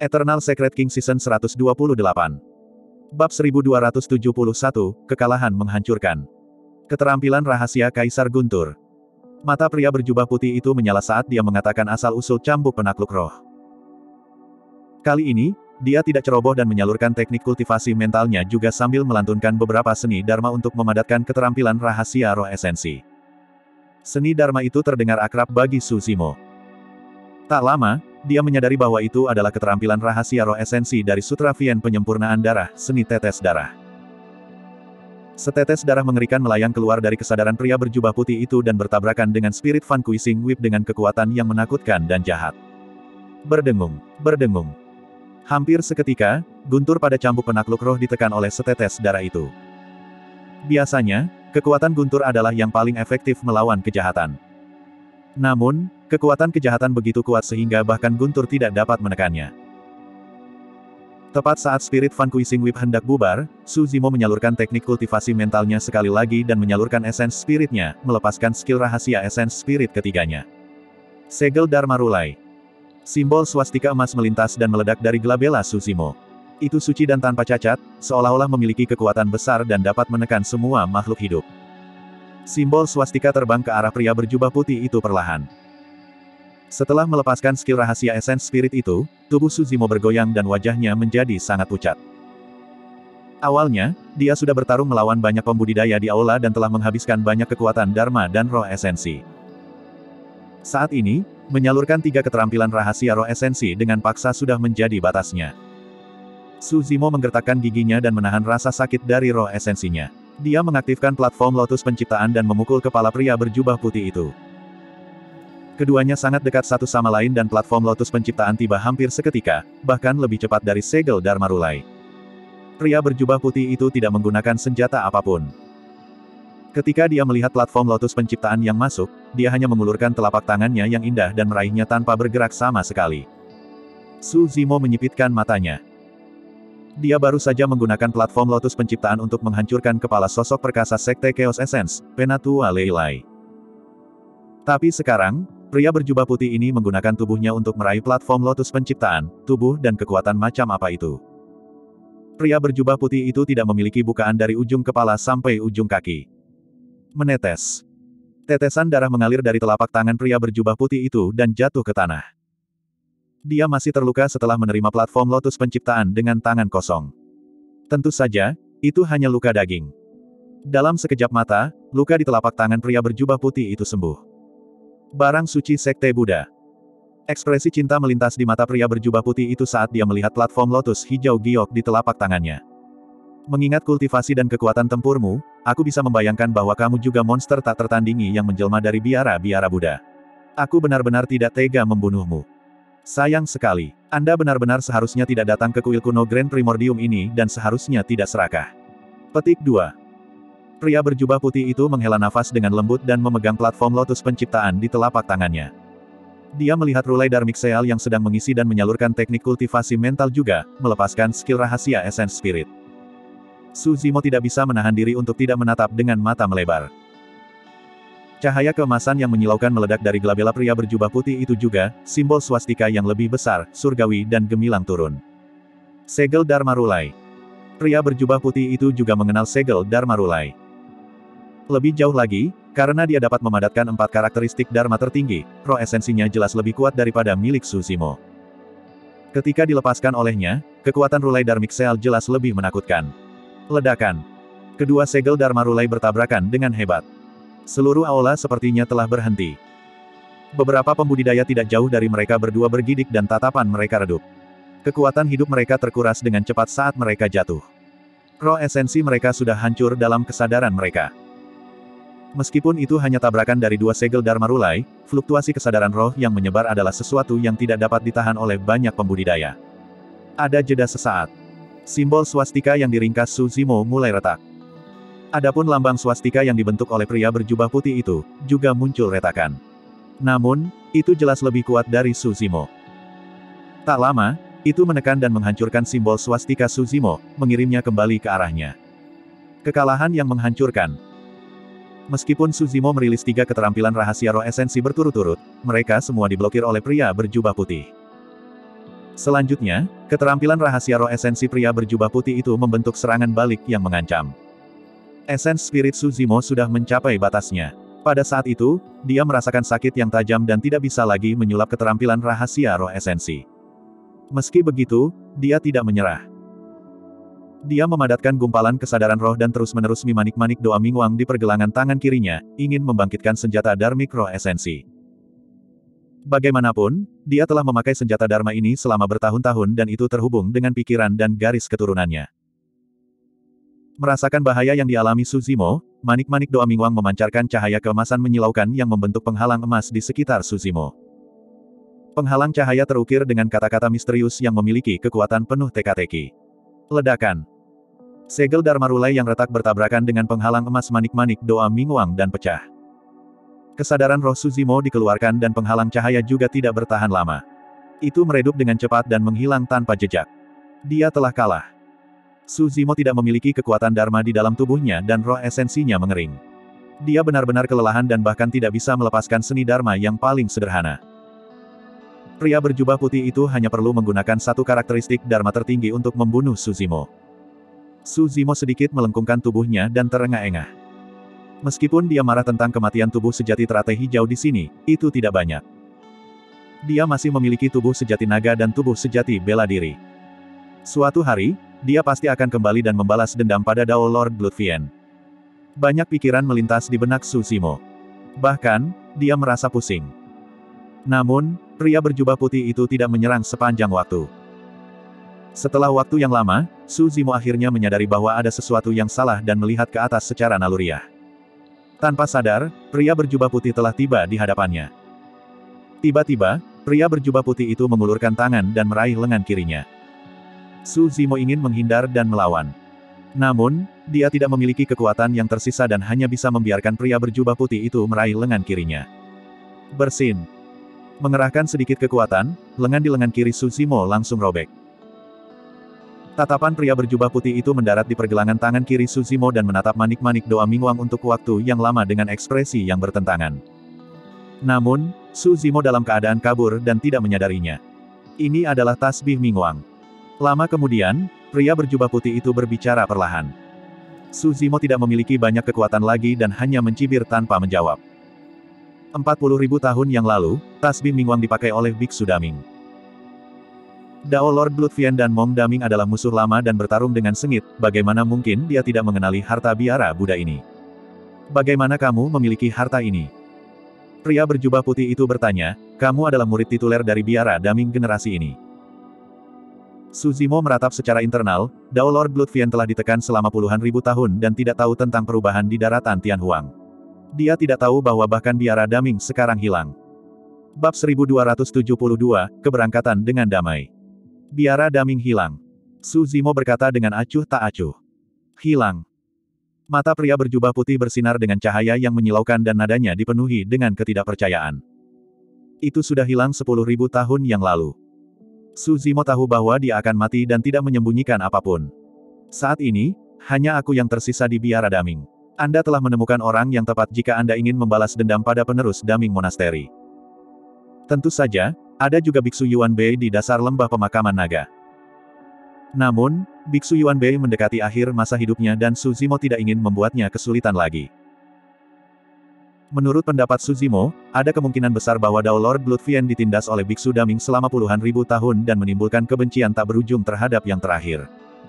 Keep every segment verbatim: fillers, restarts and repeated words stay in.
Eternal Secret King Season seratus dua puluh delapan. Bab seribu dua ratus tujuh puluh satu, Kekalahan Menghancurkan. Keterampilan rahasia Kaisar Guntur. Mata pria berjubah putih itu menyala saat dia mengatakan asal-usul cambuk penakluk roh. Kali ini, dia tidak ceroboh dan menyalurkan teknik kultivasi mentalnya juga sambil melantunkan beberapa seni Dharma untuk memadatkan keterampilan rahasia roh esensi. Seni Dharma itu terdengar akrab bagi Su Zimo. Tak lama, dia menyadari bahwa itu adalah keterampilan rahasia roh esensi dari Sutra Vien penyempurnaan darah, seni tetes darah. Setetes darah mengerikan melayang keluar dari kesadaran pria berjubah putih itu dan bertabrakan dengan spirit Fan Kuising Whip dengan kekuatan yang menakutkan dan jahat. Berdengung, berdengung. Hampir seketika, guntur pada cambuk penakluk roh ditekan oleh setetes darah itu. Biasanya, kekuatan guntur adalah yang paling efektif melawan kejahatan. Namun, kekuatan kejahatan begitu kuat sehingga bahkan guntur tidak dapat menekannya. Tepat saat spirit Fan Kuising Whip hendak bubar, Su Zimo menyalurkan teknik kultivasi mentalnya sekali lagi dan menyalurkan esens spiritnya, melepaskan skill rahasia esens spirit ketiganya. Segel Dharma Rulai. Simbol swastika emas melintas dan meledak dari glabella Su Zimo. Itu suci dan tanpa cacat, seolah-olah memiliki kekuatan besar dan dapat menekan semua makhluk hidup. Simbol swastika terbang ke arah pria berjubah putih itu perlahan. Setelah melepaskan skill rahasia esens spirit itu, tubuh Su Zimo bergoyang dan wajahnya menjadi sangat pucat. Awalnya, dia sudah bertarung melawan banyak pembudidaya di aula dan telah menghabiskan banyak kekuatan Dharma dan roh esensi. Saat ini, menyalurkan tiga keterampilan rahasia roh esensi dengan paksa sudah menjadi batasnya. Su Zimo menggertakkan giginya dan menahan rasa sakit dari roh esensinya. Dia mengaktifkan platform lotus penciptaan dan memukul kepala pria berjubah putih itu. Keduanya sangat dekat satu sama lain dan platform lotus penciptaan tiba hampir seketika, bahkan lebih cepat dari segel Dharma Rulai. Pria berjubah putih itu tidak menggunakan senjata apapun. Ketika dia melihat platform lotus penciptaan yang masuk, dia hanya mengulurkan telapak tangannya yang indah dan meraihnya tanpa bergerak sama sekali. Su Zimo menyipitkan matanya. Dia baru saja menggunakan platform lotus penciptaan untuk menghancurkan kepala sosok perkasa Sekte Chaos Essence, Penatua Leilai. Tapi sekarang, pria berjubah putih ini menggunakan tubuhnya untuk meraih platform lotus penciptaan, tubuh dan kekuatan macam apa itu. Pria berjubah putih itu tidak memiliki bukaan dari ujung kepala sampai ujung kaki. Menetes. Tetesan darah mengalir dari telapak tangan pria berjubah putih itu dan jatuh ke tanah. Dia masih terluka setelah menerima platform lotus penciptaan dengan tangan kosong. Tentu saja, itu hanya luka daging. Dalam sekejap mata, luka di telapak tangan pria berjubah putih itu sembuh. Barang suci Sekte Buddha. Ekspresi cinta melintas di mata pria berjubah putih itu saat dia melihat platform lotus hijau giok di telapak tangannya. Mengingat kultivasi dan kekuatan tempurmu, aku bisa membayangkan bahwa kamu juga monster tak tertandingi yang menjelma dari biara-biara Buddha. Aku benar-benar tidak tega membunuhmu. Sayang sekali, Anda benar-benar seharusnya tidak datang ke kuil kuno Grand Primordium ini dan seharusnya tidak serakah. Petik dua. Pria berjubah putih itu menghela nafas dengan lembut dan memegang platform lotus penciptaan di telapak tangannya. Dia melihat Rulai Dharmic Seal yang sedang mengisi dan menyalurkan teknik kultivasi mental juga, melepaskan skill rahasia Essence Spirit. Su Zimo tidak bisa menahan diri untuk tidak menatap dengan mata melebar. Cahaya keemasan yang menyilaukan meledak dari glabella pria berjubah putih itu juga, simbol swastika yang lebih besar, surgawi dan gemilang turun. Segel Dharma Rulai. Pria berjubah putih itu juga mengenal segel Dharma Rulai. Lebih jauh lagi, karena dia dapat memadatkan empat karakteristik Dharma tertinggi, roh esensinya jelas lebih kuat daripada milik Su Zimo. Ketika dilepaskan olehnya, kekuatan Rulai Dharmic Seal jelas lebih menakutkan. Ledakan. Kedua segel Dharma Rulai bertabrakan dengan hebat. Seluruh aula sepertinya telah berhenti. Beberapa pembudidaya tidak jauh dari mereka berdua bergidik dan tatapan mereka redup. Kekuatan hidup mereka terkuras dengan cepat saat mereka jatuh. Roh esensi mereka sudah hancur dalam kesadaran mereka. Meskipun itu hanya tabrakan dari dua segel Dharma Rulai, fluktuasi kesadaran roh yang menyebar adalah sesuatu yang tidak dapat ditahan oleh banyak pembudidaya. Ada jeda sesaat. Simbol swastika yang diringkas Su Zimo mulai retak. Adapun lambang swastika yang dibentuk oleh pria berjubah putih itu, juga muncul retakan. Namun, itu jelas lebih kuat dari Su Zimo. Tak lama, itu menekan dan menghancurkan simbol swastika Su Zimo, mengirimnya kembali ke arahnya. Kekalahan yang menghancurkan. Meskipun Su Zimo merilis tiga keterampilan rahasia roh esensi berturut-turut, mereka semua diblokir oleh pria berjubah putih. Selanjutnya, keterampilan rahasia roh esensi pria berjubah putih itu membentuk serangan balik yang mengancam. Esens spirit Suzimo sudah mencapai batasnya. Pada saat itu, dia merasakan sakit yang tajam dan tidak bisa lagi menyulap keterampilan rahasia roh esensi. Meski begitu, dia tidak menyerah. Dia memadatkan gumpalan kesadaran roh dan terus-menerus memanik-manik doa Mingwang di pergelangan tangan kirinya, ingin membangkitkan senjata Dharmic roh esensi. Bagaimanapun, dia telah memakai senjata Dharma ini selama bertahun-tahun dan itu terhubung dengan pikiran dan garis keturunannya. Merasakan bahaya yang dialami Suzimo, manik-manik doa Mingwang memancarkan cahaya keemasan menyilaukan yang membentuk penghalang emas di sekitar Suzimo. Penghalang cahaya terukir dengan kata-kata misterius yang memiliki kekuatan penuh teka-teki. Ledakan. Segel Dharma Rulai yang retak bertabrakan dengan penghalang emas manik-manik doa Mingwang dan pecah. Kesadaran roh Suzimo dikeluarkan dan penghalang cahaya juga tidak bertahan lama. Itu meredup dengan cepat dan menghilang tanpa jejak. Dia telah kalah. Suzimo tidak memiliki kekuatan Dharma di dalam tubuhnya dan roh esensinya mengering. Dia benar-benar kelelahan dan bahkan tidak bisa melepaskan seni Dharma yang paling sederhana. Pria berjubah putih itu hanya perlu menggunakan satu karakteristik Dharma tertinggi untuk membunuh Suzimo. Suzimo sedikit melengkungkan tubuhnya dan terengah-engah. Meskipun dia marah tentang kematian tubuh sejati teratai hijau di sini, itu tidak banyak. Dia masih memiliki tubuh sejati naga dan tubuh sejati bela diri. Suatu hari, dia pasti akan kembali dan membalas dendam pada Dao Lord Bloodfiend. Banyak pikiran melintas di benak Suzimo. Bahkan, dia merasa pusing. Namun, pria berjubah putih itu tidak menyerang sepanjang waktu. Setelah waktu yang lama, Suzimo akhirnya menyadari bahwa ada sesuatu yang salah dan melihat ke atas secara naluriah. Tanpa sadar, pria berjubah putih telah tiba di hadapannya. Tiba-tiba, pria berjubah putih itu mengulurkan tangan dan meraih lengan kirinya. Suzimo ingin menghindar dan melawan. Namun, dia tidak memiliki kekuatan yang tersisa dan hanya bisa membiarkan pria berjubah putih itu meraih lengan kirinya. Bersin. Mengerahkan sedikit kekuatan, lengan di lengan kiri Suzimo langsung robek. Tatapan pria berjubah putih itu mendarat di pergelangan tangan kiri Suzimo dan menatap manik-manik doa Mingwang untuk waktu yang lama dengan ekspresi yang bertentangan. Namun, Suzimo dalam keadaan kabur dan tidak menyadarinya. Ini adalah tasbih Mingwang. Lama kemudian, pria berjubah putih itu berbicara perlahan. Suzimo tidak memiliki banyak kekuatan lagi dan hanya mencibir tanpa menjawab. empat puluh ribu tahun yang lalu, tasbih Mingwang dipakai oleh Biksu Daming. Dao Lord Bloodfiend dan Mong Daming adalah musuh lama dan bertarung dengan sengit, bagaimana mungkin dia tidak mengenali harta biara Buddha ini? Bagaimana kamu memiliki harta ini? Pria berjubah putih itu bertanya, kamu adalah murid tituler dari biara Daming generasi ini. Suzimo meratap secara internal, Dao Lord Bloodfiend telah ditekan selama puluhan ribu tahun dan tidak tahu tentang perubahan di daratan Tianhuang. Dia tidak tahu bahwa bahkan biara Daming sekarang hilang. Bab seribu dua ratus tujuh puluh dua, Keberangkatan dengan Damai. Biara Daming hilang. Suzimo berkata dengan acuh tak acuh. Hilang. Mata pria berjubah putih bersinar dengan cahaya yang menyilaukan dan nadanya dipenuhi dengan ketidakpercayaan. Itu sudah hilang sepuluh ribu tahun yang lalu. Suzimo tahu bahwa dia akan mati dan tidak menyembunyikan apapun. Saat ini, hanya aku yang tersisa di biara Daming. Anda telah menemukan orang yang tepat jika Anda ingin membalas dendam pada penerus Daming Monastery. Tentu saja, ada juga Biksu Yuan Bei di dasar lembah pemakaman naga. Namun, Biksu Yuan Bei mendekati akhir masa hidupnya dan Suzimo tidak ingin membuatnya kesulitan lagi. Menurut pendapat Suzimo, ada kemungkinan besar bahwa Dao Lord Bloodfiend ditindas oleh Biksu Daming selama puluhan ribu tahun dan menimbulkan kebencian tak berujung terhadap yang terakhir.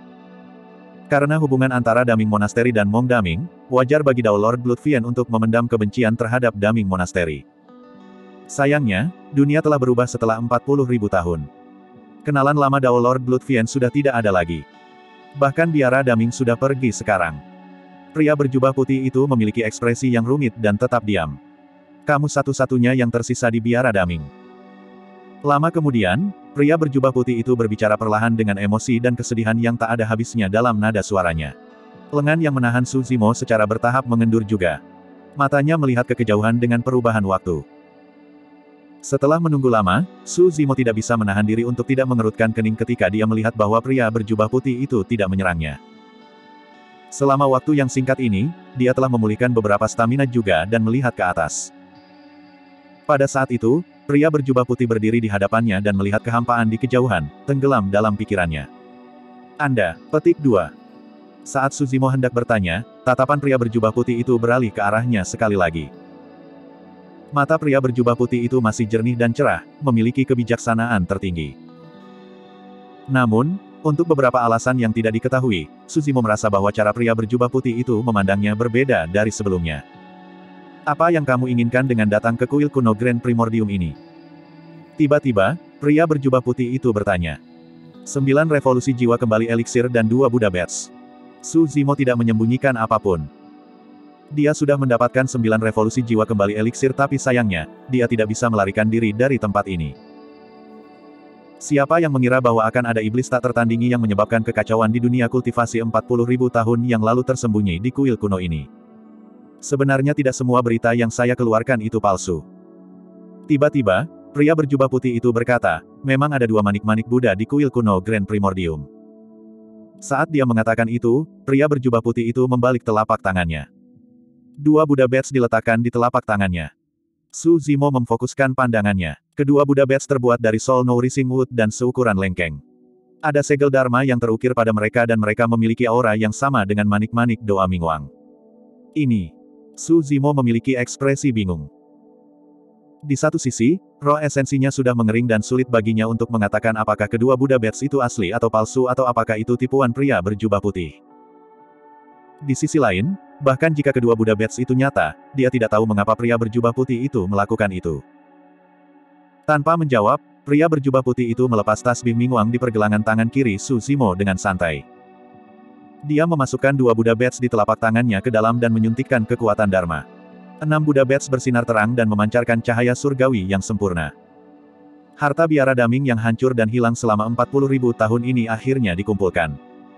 Karena hubungan antara Daming Monastery dan Mong Daming, wajar bagi Dao Lord Bloodfiend untuk memendam kebencian terhadap Daming Monastery. Sayangnya, dunia telah berubah setelah empat puluh ribu tahun. Kenalan lama Dao Lord Bloodfiend sudah tidak ada lagi. Bahkan biara Daming sudah pergi sekarang. Pria berjubah putih itu memiliki ekspresi yang rumit dan tetap diam. Kamu satu-satunya yang tersisa di biara Daming. Lama kemudian, pria berjubah putih itu berbicara perlahan dengan emosi dan kesedihan yang tak ada habisnya dalam nada suaranya. Lengan yang menahan Suzimo secara bertahap mengendur juga. Matanya melihat ke kejauhan dengan perubahan waktu. Setelah menunggu lama, Suzimo tidak bisa menahan diri untuk tidak mengerutkan kening ketika dia melihat bahwa pria berjubah putih itu tidak menyerangnya. Selama waktu yang singkat ini, dia telah memulihkan beberapa stamina juga dan melihat ke atas. Pada saat itu, pria berjubah putih berdiri di hadapannya dan melihat kehampaan di kejauhan, tenggelam dalam pikirannya. Anda, petik dua. Saat Suzimo hendak bertanya, tatapan pria berjubah putih itu beralih ke arahnya sekali lagi. Mata pria berjubah putih itu masih jernih dan cerah, memiliki kebijaksanaan tertinggi. Namun, untuk beberapa alasan yang tidak diketahui, Suzimo merasa bahwa cara pria berjubah putih itu memandangnya berbeda dari sebelumnya. Apa yang kamu inginkan dengan datang ke kuil kuno Grand Primordium ini? Tiba-tiba, pria berjubah putih itu bertanya. Sembilan revolusi jiwa kembali eliksir dan dua Buddha Bats. Suzimo tidak menyembunyikan apapun. Dia sudah mendapatkan sembilan revolusi jiwa kembali eliksir tapi sayangnya, dia tidak bisa melarikan diri dari tempat ini. Siapa yang mengira bahwa akan ada iblis tak tertandingi yang menyebabkan kekacauan di dunia kultivasi empat puluh ribu tahun yang lalu tersembunyi di kuil kuno ini? Sebenarnya tidak semua berita yang saya keluarkan itu palsu. Tiba-tiba, pria berjubah putih itu berkata, memang ada dua manik-manik Buddha di kuil kuno Grand Primordium. Saat dia mengatakan itu, pria berjubah putih itu membalik telapak tangannya. Dua Buddha Bats diletakkan di telapak tangannya. Suzimo memfokuskan pandangannya. Kedua Buddha Bats terbuat dari soul nourishing wood dan seukuran lengkeng. Ada segel dharma yang terukir pada mereka dan mereka memiliki aura yang sama dengan manik-manik doa Mingwang. Ini. Suzimo memiliki ekspresi bingung. Di satu sisi, roh esensinya sudah mengering dan sulit baginya untuk mengatakan apakah kedua Buddha Bats itu asli atau palsu atau apakah itu tipuan pria berjubah putih. Di sisi lain, bahkan jika kedua Buddha Bats itu nyata, dia tidak tahu mengapa pria berjubah putih itu melakukan itu. Tanpa menjawab, pria berjubah putih itu melepas tasbih Mingwang di pergelangan tangan kiri Suzimo dengan santai. Dia memasukkan dua Buddha Bats di telapak tangannya ke dalam dan menyuntikkan kekuatan Dharma. Enam Buddha Bats bersinar terang dan memancarkan cahaya surgawi yang sempurna. Harta biara daming yang hancur dan hilang selama empat puluh ribu tahun ini akhirnya dikumpulkan.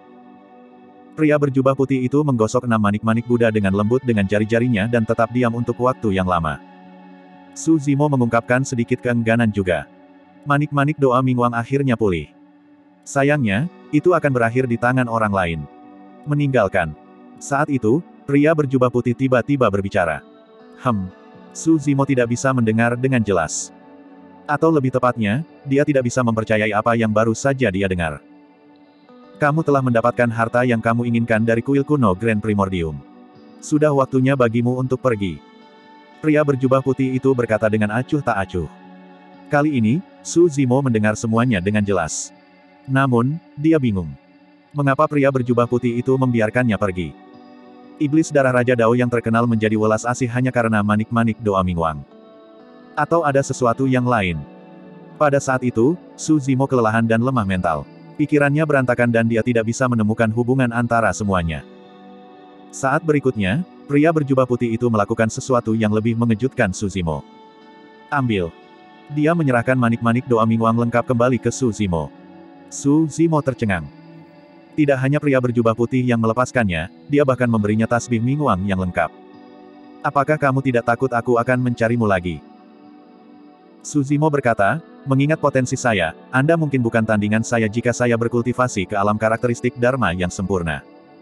Pria berjubah putih itu menggosok enam manik-manik Buddha dengan lembut dengan jari-jarinya dan tetap diam untuk waktu yang lama. Suzimo mengungkapkan sedikit keengganan juga. Manik-manik doa Mingwang akhirnya pulih. Sayangnya, itu akan berakhir di tangan orang lain. Meninggalkan. Saat itu, pria berjubah putih tiba-tiba berbicara. Hem. Suzimo tidak bisa mendengar dengan jelas. Atau lebih tepatnya, dia tidak bisa mempercayai apa yang baru saja dia dengar. Kamu telah mendapatkan harta yang kamu inginkan dari kuil kuno Grand Primordium. Sudah waktunya bagimu untuk pergi. Pria berjubah putih itu berkata dengan acuh tak acuh. Kali ini, Suzimo mendengar semuanya dengan jelas. Namun, dia bingung. Mengapa pria berjubah putih itu membiarkannya pergi? Iblis darah Raja Dao yang terkenal menjadi welas asih hanya karena manik-manik doa Mingwang. Atau ada sesuatu yang lain? Pada saat itu, Suzimo kelelahan dan lemah mental. Pikirannya berantakan dan dia tidak bisa menemukan hubungan antara semuanya. Saat berikutnya, pria berjubah putih itu melakukan sesuatu yang lebih mengejutkan Suzimo. Ambil. Dia menyerahkan manik-manik doa Mingwang lengkap kembali ke Suzimo. Suzimo tercengang. Tidak hanya pria berjubah putih yang melepaskannya, dia bahkan memberinya tasbih Mingwang yang lengkap. Apakah kamu tidak takut aku akan mencarimu lagi? Suzimo berkata, mengingat potensi saya, Anda mungkin bukan tandingan saya jika saya berkultivasi ke alam karakteristik Dharma yang sempurna.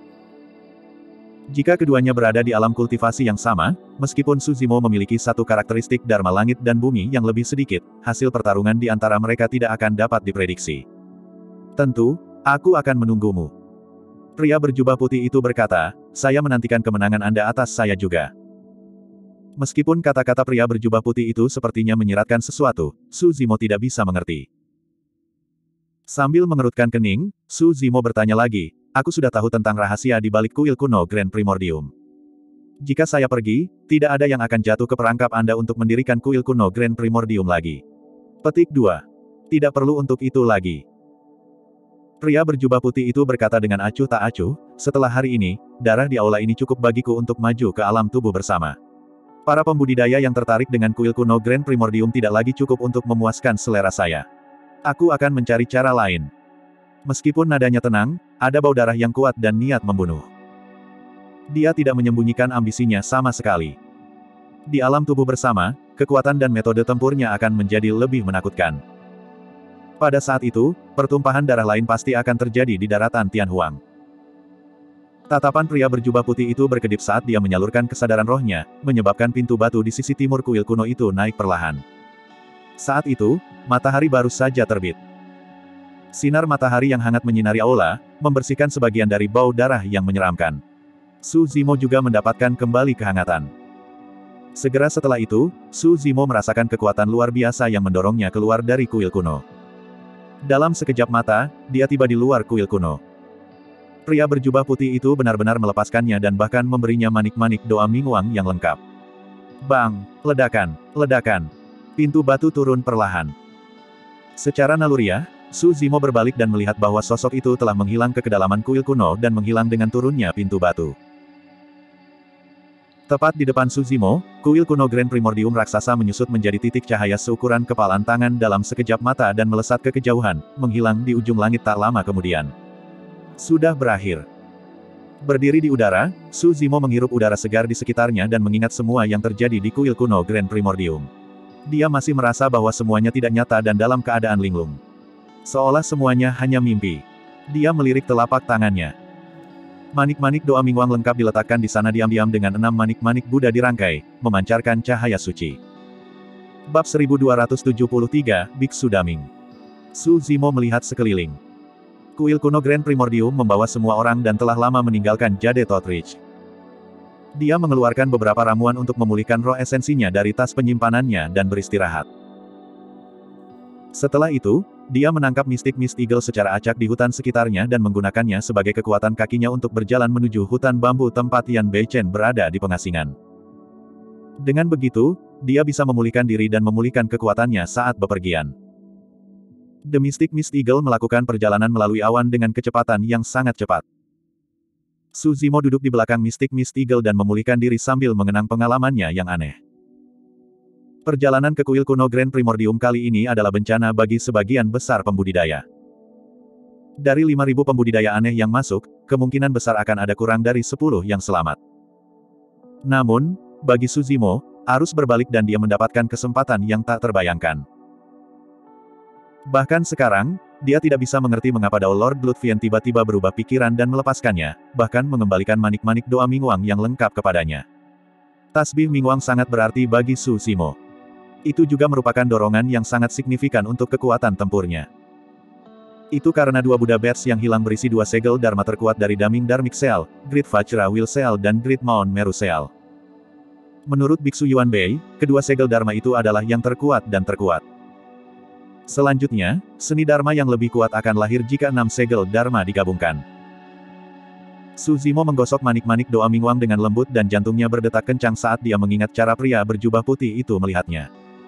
Jika keduanya berada di alam kultivasi yang sama, meskipun Suzimo memiliki satu karakteristik Dharma langit dan bumi yang lebih sedikit, hasil pertarungan di antara mereka tidak akan dapat diprediksi. Tentu, aku akan menunggumu. Pria berjubah putih itu berkata, saya menantikan kemenangan Anda atas saya juga. Meskipun kata-kata pria berjubah putih itu sepertinya menyiratkan sesuatu, Suzimo tidak bisa mengerti. Sambil mengerutkan kening, Suzimo bertanya lagi, aku sudah tahu tentang rahasia di balik kuil kuno Grand Primordium. Jika saya pergi, tidak ada yang akan jatuh ke perangkap Anda untuk mendirikan kuil kuno Grand Primordium lagi. Petik dua. Tidak perlu untuk itu lagi. Pria berjubah putih itu berkata dengan acuh tak acuh, setelah hari ini, darah di aula ini cukup bagiku untuk maju ke alam tubuh bersama. Para pembudidaya yang tertarik dengan kuil kuno Grand Primordium tidak lagi cukup untuk memuaskan selera saya. Aku akan mencari cara lain. Meskipun nadanya tenang, ada bau darah yang kuat dan niat membunuh. Dia tidak menyembunyikan ambisinya sama sekali. Di alam tubuh bersama, kekuatan dan metode tempurnya akan menjadi lebih menakutkan. Pada saat itu, pertumpahan darah lain pasti akan terjadi di daratan Tianhuang. Tatapan pria berjubah putih itu berkedip saat dia menyalurkan kesadaran rohnya, menyebabkan pintu batu di sisi timur kuil kuno itu naik perlahan. Saat itu, matahari baru saja terbit. Sinar matahari yang hangat menyinari aula, membersihkan sebagian dari bau darah yang menyeramkan. Su Zimo juga mendapatkan kembali kehangatan. Segera setelah itu, Su Zimo merasakan kekuatan luar biasa yang mendorongnya keluar dari kuil kuno. Dalam sekejap mata, dia tiba di luar kuil kuno. Pria berjubah putih itu benar-benar melepaskannya dan bahkan memberinya manik-manik doa Mingwang yang lengkap. Bang! Ledakan! Ledakan! Pintu batu turun perlahan. Secara naluriah, Su Zimo berbalik dan melihat bahwa sosok itu telah menghilang ke kedalaman kuil kuno dan menghilang dengan turunnya pintu batu. Tepat di depan Su Zimo, kuil kuno Grand Primordium raksasa menyusut menjadi titik cahaya seukuran kepalan tangan dalam sekejap mata dan melesat ke kejauhan, menghilang di ujung langit tak lama kemudian. Sudah berakhir. Berdiri di udara, Su Zimo menghirup udara segar di sekitarnya dan mengingat semua yang terjadi di kuil kuno Grand Primordium. Dia masih merasa bahwa semuanya tidak nyata dan dalam keadaan linglung. Seolah semuanya hanya mimpi. Dia melirik telapak tangannya. Manik-manik doa Mingwang lengkap diletakkan di sana diam-diam dengan enam manik-manik Buddha dirangkai, memancarkan cahaya suci. Bab seribu dua ratus tujuh puluh tiga, Biksu Daming. Su Zimo melihat sekeliling. Kuil kuno Grand Primordium membawa semua orang dan telah lama meninggalkan Jade Totridge. Dia mengeluarkan beberapa ramuan untuk memulihkan roh esensinya dari tas penyimpanannya dan beristirahat. Setelah itu, dia menangkap Mystic Mist Eagle secara acak di hutan sekitarnya dan menggunakannya sebagai kekuatan kakinya untuk berjalan menuju hutan bambu tempat Yan Beichen berada di pengasingan. Dengan begitu, dia bisa memulihkan diri dan memulihkan kekuatannya saat bepergian. The Mystic Mist Eagle melakukan perjalanan melalui awan dengan kecepatan yang sangat cepat. Su Zimo duduk di belakang Mystic Mist Eagle dan memulihkan diri sambil mengenang pengalamannya yang aneh. Perjalanan ke kuil kuno Grand Primordium kali ini adalah bencana bagi sebagian besar pembudidaya. Dari lima ribu pembudidaya aneh yang masuk, kemungkinan besar akan ada kurang dari sepuluh yang selamat. Namun, bagi Su Zimo, arus berbalik dan dia mendapatkan kesempatan yang tak terbayangkan. Bahkan sekarang, dia tidak bisa mengerti mengapa Dao Lord Bloodfiend tiba-tiba berubah pikiran dan melepaskannya, bahkan mengembalikan manik-manik doa Mingwang yang lengkap kepadanya. Tasbih Mingwang sangat berarti bagi Su Zimo. Itu juga merupakan dorongan yang sangat signifikan untuk kekuatan tempurnya. Itu karena dua Buddha Badge yang hilang berisi dua segel Dharma terkuat dari Daming Dharmic Seal, Great Vajra Will Seal dan Great Mount Meru Seal. Menurut Biksu Yuan Bei, kedua segel Dharma itu adalah yang terkuat dan terkuat. Selanjutnya, seni Dharma yang lebih kuat akan lahir jika enam segel Dharma digabungkan. Su Zimo menggosok manik-manik doa Mingwang dengan lembut dan jantungnya berdetak kencang saat dia mengingat cara pria berjubah putih itu melihatnya.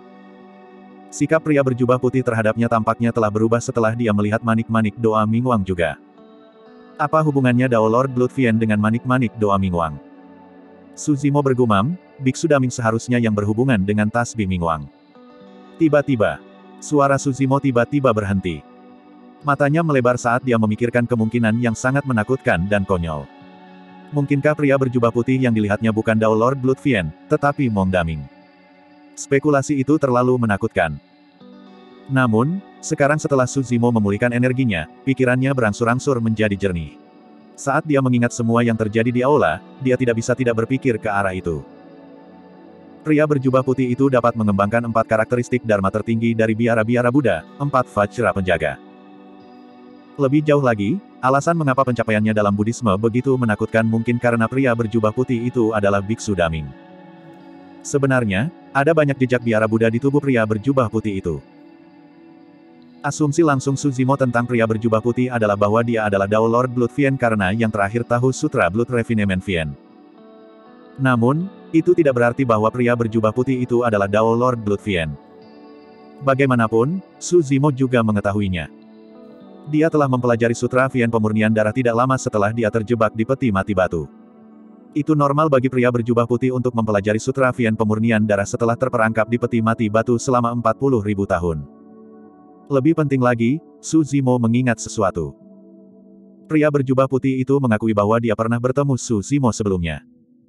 Sikap pria berjubah putih terhadapnya tampaknya telah berubah setelah dia melihat manik-manik doa Mingwang juga. Apa hubungannya Dao Lord Bloodfiend dengan manik-manik doa Mingwang? Su Zimo bergumam, Biksu Daming seharusnya yang berhubungan dengan tasbih Mingwang. Tiba-tiba, suara Su Zimo tiba-tiba berhenti. Matanya melebar saat dia memikirkan kemungkinan yang sangat menakutkan dan konyol. Mungkinkah pria berjubah putih yang dilihatnya bukan Dao Lord Bloodfiend, tetapi Mong Daming? Spekulasi itu terlalu menakutkan. Namun, sekarang setelah Su Zimo memulihkan energinya, pikirannya berangsur-angsur menjadi jernih. Saat dia mengingat semua yang terjadi di aula, dia tidak bisa tidak berpikir ke arah itu. Pria berjubah putih itu dapat mengembangkan empat karakteristik Dharma tertinggi dari biara-biara Buddha, empat Vajra penjaga. Lebih jauh lagi, alasan mengapa pencapaiannya dalam Buddhisme begitu menakutkan mungkin karena pria berjubah putih itu adalah Biksu Daming. Sebenarnya, ada banyak jejak biara Buddha di tubuh pria berjubah putih itu. Asumsi langsung Su Zimo tentang pria berjubah putih adalah bahwa dia adalah Dao Lord Bloodfiend karena yang terakhir tahu Sutra Blood Refinement Fiend. Namun, itu tidak berarti bahwa pria berjubah putih itu adalah Dao Lord Bloodfiend. Bagaimanapun, Su Zimo juga mengetahuinya. Dia telah mempelajari Sutra Fiend pemurnian darah tidak lama setelah dia terjebak di peti mati batu. Itu normal bagi pria berjubah putih untuk mempelajari Sutra Fiend pemurnian darah setelah terperangkap di peti mati batu selama empat puluh ribu tahun. Lebih penting lagi, Su Zimo mengingat sesuatu. Pria berjubah putih itu mengakui bahwa dia pernah bertemu Su Zimo sebelumnya.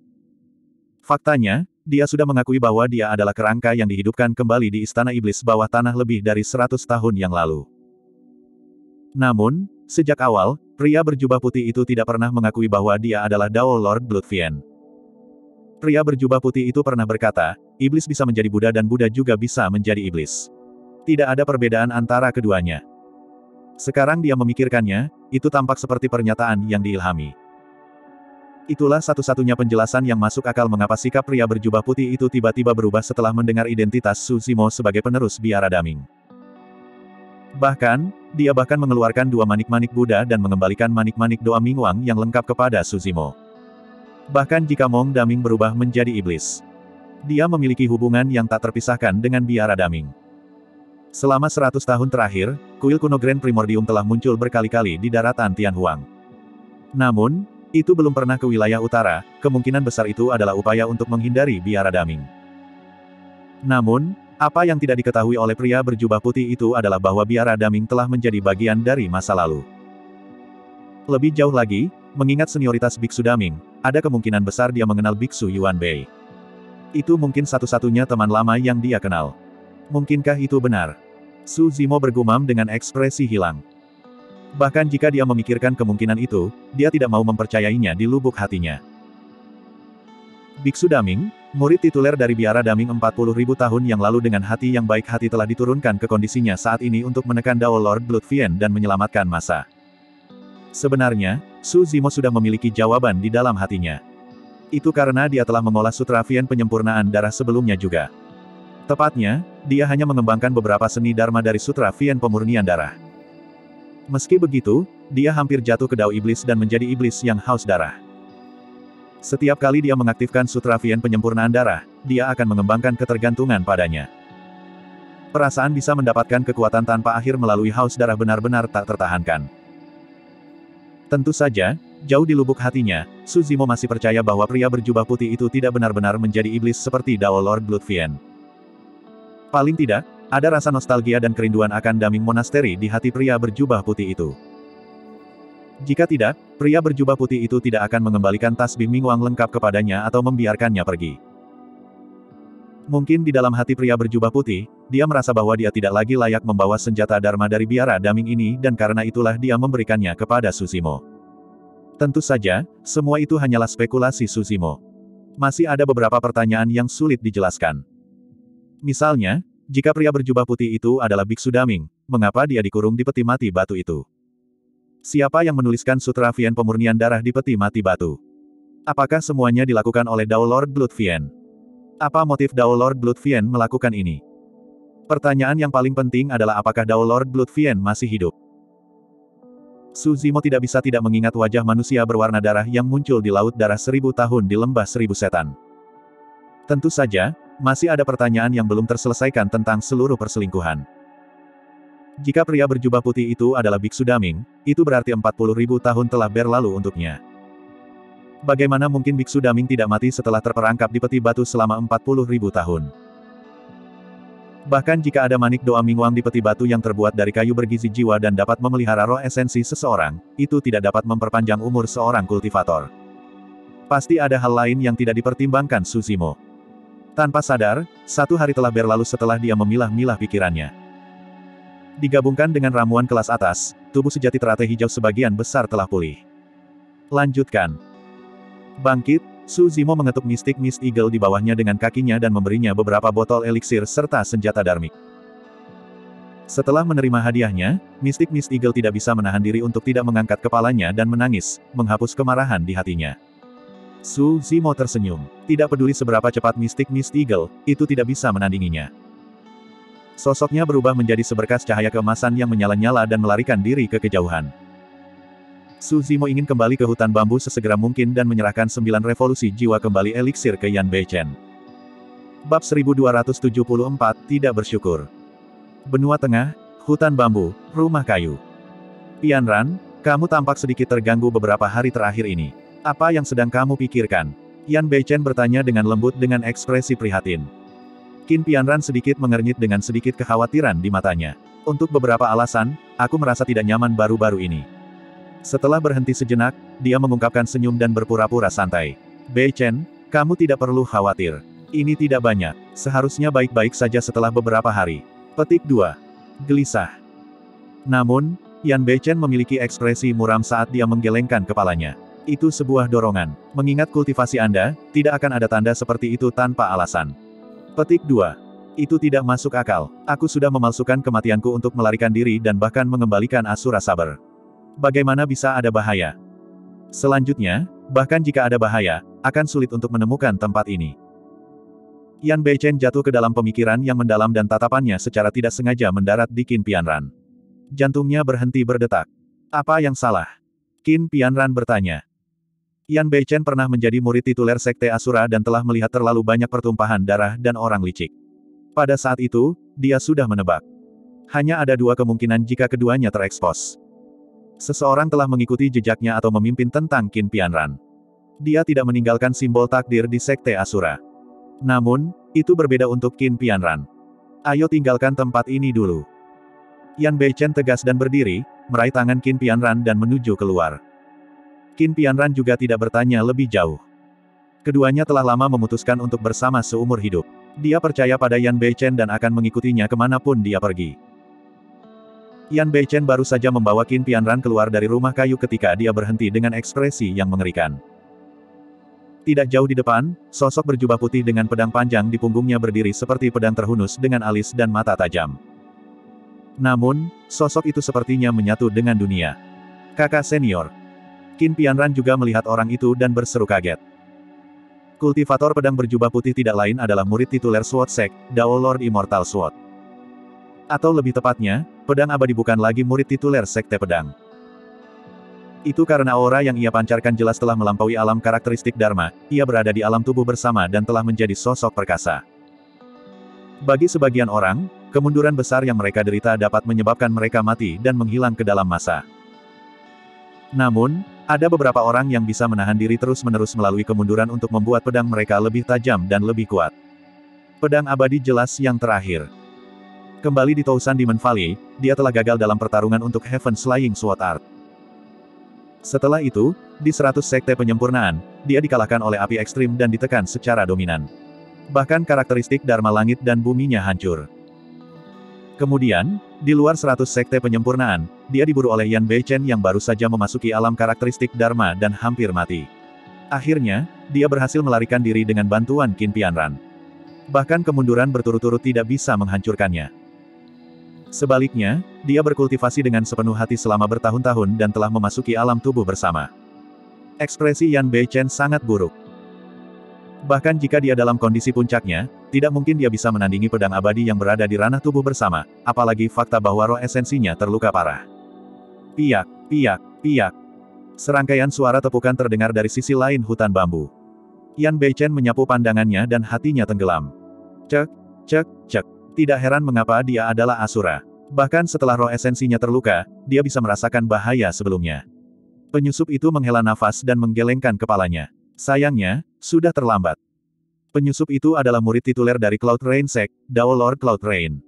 Faktanya, dia sudah mengakui bahwa dia adalah kerangka yang dihidupkan kembali di Istana Iblis bawah tanah lebih dari seratus tahun yang lalu. Namun, sejak awal, pria berjubah putih itu tidak pernah mengakui bahwa dia adalah Dao Lord Bloodfiend. Pria berjubah putih itu pernah berkata, iblis bisa menjadi Buddha dan Buddha juga bisa menjadi iblis. Tidak ada perbedaan antara keduanya. Sekarang dia memikirkannya, itu tampak seperti pernyataan yang diilhami. Itulah satu-satunya penjelasan yang masuk akal mengapa sikap pria berjubah putih itu tiba-tiba berubah setelah mendengar identitas Su Zimo sebagai penerus biara Daming. Bahkan, dia bahkan mengeluarkan dua manik-manik Buddha dan mengembalikan manik-manik doa Mingwang yang lengkap kepada Su Zimo. Bahkan jika Mong Daming berubah menjadi iblis, dia memiliki hubungan yang tak terpisahkan dengan biara Daming. Selama seratus tahun terakhir, kuil kuno Grand Primordium telah muncul berkali-kali di daratan Tianhuang. Namun, itu belum pernah ke wilayah utara, kemungkinan besar itu adalah upaya untuk menghindari biara Daming. Namun, apa yang tidak diketahui oleh pria berjubah putih itu adalah bahwa biara Daming telah menjadi bagian dari masa lalu. Lebih jauh lagi, mengingat senioritas Biksu Daming, ada kemungkinan besar dia mengenal Biksu Yuan Bei. Itu mungkin satu-satunya teman lama yang dia kenal. Mungkinkah itu benar? Su Zimo bergumam dengan ekspresi hilang. Bahkan jika dia memikirkan kemungkinan itu, dia tidak mau mempercayainya di lubuk hatinya. Biksu Daming, murid tituler dari biara Daming empat puluh ribu tahun yang lalu dengan hati yang baik hati telah diturunkan ke kondisinya saat ini untuk menekan Dao Lord Bloodfiend dan menyelamatkan masa. Sebenarnya, Su Zimo sudah memiliki jawaban di dalam hatinya. Itu karena dia telah mengolah Sutra Fien penyempurnaan darah sebelumnya juga. Tepatnya, dia hanya mengembangkan beberapa seni Dharma dari Sutra Fien pemurnian darah. Meski begitu, dia hampir jatuh ke Dao Iblis dan menjadi iblis yang haus darah. Setiap kali dia mengaktifkan Sutra Fien penyempurnaan darah, dia akan mengembangkan ketergantungan padanya. Perasaan bisa mendapatkan kekuatan tanpa akhir melalui haus darah benar-benar tak tertahankan. Tentu saja, jauh di lubuk hatinya, Su Zimo masih percaya bahwa pria berjubah putih itu tidak benar-benar menjadi iblis seperti Dao Lord Bloodfiend. Paling tidak, ada rasa nostalgia dan kerinduan akan Daming Monastery di hati pria berjubah putih itu. Jika tidak, pria berjubah putih itu tidak akan mengembalikan tasbih Mingwang lengkap kepadanya atau membiarkannya pergi. Mungkin di dalam hati pria berjubah putih, dia merasa bahwa dia tidak lagi layak membawa senjata Dharma dari biara Daming ini dan karena itulah dia memberikannya kepada Su Zimo. Tentu saja, semua itu hanyalah spekulasi Su Zimo. Masih ada beberapa pertanyaan yang sulit dijelaskan. Misalnya, jika pria berjubah putih itu adalah Biksu Daming, mengapa dia dikurung di peti mati batu itu? Siapa yang menuliskan Sutra Fien pemurnian darah di peti mati batu? Apakah semuanya dilakukan oleh Dao Lord Bloodfiend? Apa motif Dao Lord Bloodfiend melakukan ini? Pertanyaan yang paling penting adalah apakah Dao Lord Bloodfiend masih hidup? Su Zimo tidak bisa tidak mengingat wajah manusia berwarna darah yang muncul di laut darah seribu tahun di lembah seribu setan. Tentu saja, masih ada pertanyaan yang belum terselesaikan tentang seluruh perselingkuhan. Jika pria berjubah putih itu adalah Biksu Daming, itu berarti empat puluh ribu tahun telah berlalu untuknya. Bagaimana mungkin Biksu Daming tidak mati setelah terperangkap di peti batu selama empat puluh ribu tahun? Bahkan jika ada manik doa Mingwang di peti batu yang terbuat dari kayu bergizi jiwa dan dapat memelihara roh esensi seseorang, itu tidak dapat memperpanjang umur seorang kultivator. Pasti ada hal lain yang tidak dipertimbangkan Su Zimo. Tanpa sadar, satu hari telah berlalu setelah dia memilah-milah pikirannya. Digabungkan dengan ramuan kelas atas, tubuh sejati teratai hijau sebagian besar telah pulih. Lanjutkan. Bangkit, Su Zimo mengetuk Mystic Mist Eagle di bawahnya dengan kakinya dan memberinya beberapa botol eliksir serta senjata dharmik. Setelah menerima hadiahnya, Mystic Mist Eagle tidak bisa menahan diri untuk tidak mengangkat kepalanya dan menangis, menghapus kemarahan di hatinya. Su Zimo tersenyum. Tidak peduli seberapa cepat Mystic Mist Eagle, itu tidak bisa menandinginya. Sosoknya berubah menjadi seberkas cahaya keemasan yang menyala-nyala dan melarikan diri ke kejauhan. Su Zimo ingin kembali ke hutan bambu sesegera mungkin dan menyerahkan sembilan revolusi jiwa kembali eliksir ke Yan Beichen. Bab seribu dua ratus tujuh puluh empat, Tidak Bersyukur. Benua Tengah, hutan bambu, rumah kayu. Pianran, kamu tampak sedikit terganggu beberapa hari terakhir ini. Apa yang sedang kamu pikirkan? Yan Beichen bertanya dengan lembut dengan ekspresi prihatin. Qin Pianran sedikit mengernyit dengan sedikit kekhawatiran di matanya. Untuk beberapa alasan, aku merasa tidak nyaman baru-baru ini. Setelah berhenti sejenak, dia mengungkapkan senyum dan berpura-pura santai. Beichen, kamu tidak perlu khawatir. Ini tidak banyak. Seharusnya baik-baik saja setelah beberapa hari. Petik dua. Gelisah. Namun, Yan Beichen memiliki ekspresi muram saat dia menggelengkan kepalanya. Itu sebuah dorongan. Mengingat kultivasi Anda, tidak akan ada tanda seperti itu tanpa alasan. Petik dua. Itu tidak masuk akal. Aku sudah memalsukan kematianku untuk melarikan diri dan bahkan mengembalikan Asura Saber. Bagaimana bisa ada bahaya? Selanjutnya, bahkan jika ada bahaya, akan sulit untuk menemukan tempat ini. Yan Beichen jatuh ke dalam pemikiran yang mendalam dan tatapannya secara tidak sengaja mendarat di Qin Pianran. Jantungnya berhenti berdetak. Apa yang salah? Qin Pianran bertanya. Yan Beichen pernah menjadi murid tituler Sekte Asura dan telah melihat terlalu banyak pertumpahan darah dan orang licik. Pada saat itu, dia sudah menebak. Hanya ada dua kemungkinan jika keduanya terekspos. Seseorang telah mengikuti jejaknya atau memimpin tentang Qin Pianran. Dia tidak meninggalkan simbol takdir di Sekte Asura. Namun, itu berbeda untuk Qin Pianran. Ayo tinggalkan tempat ini dulu. Yan Beichen tegas dan berdiri, meraih tangan Qin Pianran dan menuju keluar. Qin Pianran juga tidak bertanya lebih jauh. Keduanya telah lama memutuskan untuk bersama seumur hidup. Dia percaya pada Yan Beichen dan akan mengikutinya kemanapun dia pergi. Yan Beichen baru saja membawa Qin Pianran keluar dari rumah kayu ketika dia berhenti dengan ekspresi yang mengerikan. Tidak jauh di depan, sosok berjubah putih dengan pedang panjang di punggungnya berdiri seperti pedang terhunus dengan alis dan mata tajam. Namun, sosok itu sepertinya menyatu dengan dunia. Kakak senior. Qin Pianran juga melihat orang itu dan berseru kaget. Kultivator pedang berjubah putih tidak lain adalah murid tituler Sword Sect, Dao Lord Immortal Sword. Atau lebih tepatnya, pedang abadi bukan lagi murid tituler Sekte Pedang. Itu karena aura yang ia pancarkan jelas telah melampaui alam karakteristik Dharma, ia berada di alam tubuh bersama dan telah menjadi sosok perkasa. Bagi sebagian orang, kemunduran besar yang mereka derita dapat menyebabkan mereka mati dan menghilang ke dalam masa. Namun, ada beberapa orang yang bisa menahan diri terus-menerus melalui kemunduran untuk membuat pedang mereka lebih tajam dan lebih kuat. Pedang abadi jelas yang terakhir. Kembali di Tousan Demon Valley, dia telah gagal dalam pertarungan untuk Heaven Slaying Sword Art. Setelah itu, di seratus sekte penyempurnaan, dia dikalahkan oleh api ekstrim dan ditekan secara dominan. Bahkan karakteristik Dharma langit dan buminya hancur. Kemudian, di luar seratus sekte penyempurnaan, dia diburu oleh Yan Beichen yang baru saja memasuki alam karakteristik Dharma dan hampir mati. Akhirnya, dia berhasil melarikan diri dengan bantuan Qin Pianran. Bahkan kemunduran berturut-turut tidak bisa menghancurkannya. Sebaliknya, dia berkultivasi dengan sepenuh hati selama bertahun-tahun dan telah memasuki alam tubuh bersama. Ekspresi Yan Beichen sangat buruk. Bahkan jika dia dalam kondisi puncaknya, tidak mungkin dia bisa menandingi pedang abadi yang berada di ranah tubuh bersama, apalagi fakta bahwa roh esensinya terluka parah. Piak, piak, piak. Serangkaian suara tepukan terdengar dari sisi lain hutan bambu. Yan Beichen menyapu pandangannya dan hatinya tenggelam. Cek, cek, cek. Tidak heran mengapa dia adalah Asura. Bahkan setelah roh esensinya terluka, dia bisa merasakan bahaya sebelumnya. Penyusup itu menghela nafas dan menggelengkan kepalanya. Sayangnya, sudah terlambat. Penyusup itu adalah murid tituler dari Cloud Rain Sect, Dao Lord Cloud Rain.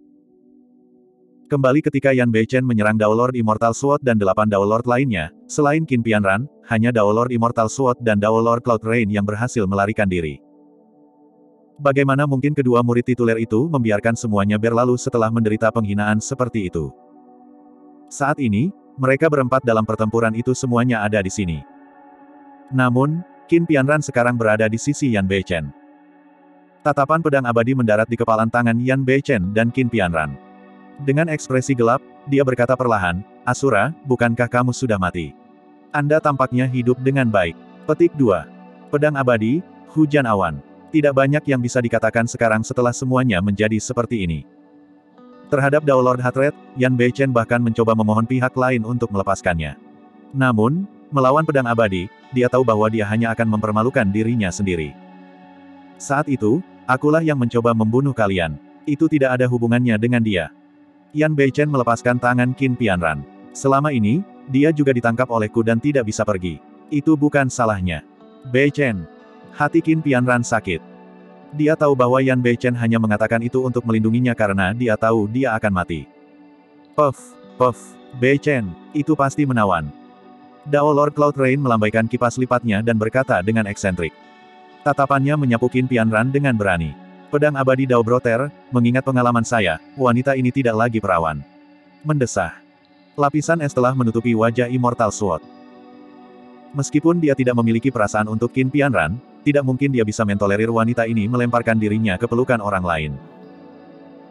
Kembali ketika Yan Beichen menyerang Dao Lord Immortal Sword dan delapan Dao Lord lainnya, selain Qin Pianran, hanya Dao Lord Immortal Sword dan Dao Lord Cloud Rain yang berhasil melarikan diri. Bagaimana mungkin kedua murid tituler itu membiarkan semuanya berlalu setelah menderita penghinaan seperti itu? Saat ini, mereka berempat dalam pertempuran itu semuanya ada di sini. Namun, Qin Pianran sekarang berada di sisi Yan Beichen. Tatapan pedang abadi mendarat di kepalan tangan Yan Beichen dan Qin Pianran. Dengan ekspresi gelap, dia berkata perlahan, "Asura, bukankah kamu sudah mati? Anda tampaknya hidup dengan baik." Petik dua. Pedang abadi, hujan awan. Tidak banyak yang bisa dikatakan sekarang setelah semuanya menjadi seperti ini. Terhadap Dao Lord Hatred, Yan Beichen bahkan mencoba memohon pihak lain untuk melepaskannya. Namun, melawan pedang abadi, dia tahu bahwa dia hanya akan mempermalukan dirinya sendiri. Saat itu, akulah yang mencoba membunuh kalian. Itu tidak ada hubungannya dengan dia. Yan Beichen melepaskan tangan Qin Pianran. Selama ini, dia juga ditangkap olehku dan tidak bisa pergi. Itu bukan salahnya. Beichen. Hati Qin Pianran sakit. Dia tahu bahwa Yan Beichen hanya mengatakan itu untuk melindunginya karena dia tahu dia akan mati. Puff, puff, Beichen, itu pasti menawan. Dao Lord Cloud Rain melambaikan kipas lipatnya dan berkata dengan eksentrik. Tatapannya menyapu Qin Pianran dengan berani. Pedang abadi Dao Broter, mengingat pengalaman saya, wanita ini tidak lagi perawan. Mendesah. Lapisan es telah menutupi wajah Immortal Sword. Meskipun dia tidak memiliki perasaan untuk Qin Pianran, tidak mungkin dia bisa mentolerir wanita ini melemparkan dirinya ke pelukan orang lain.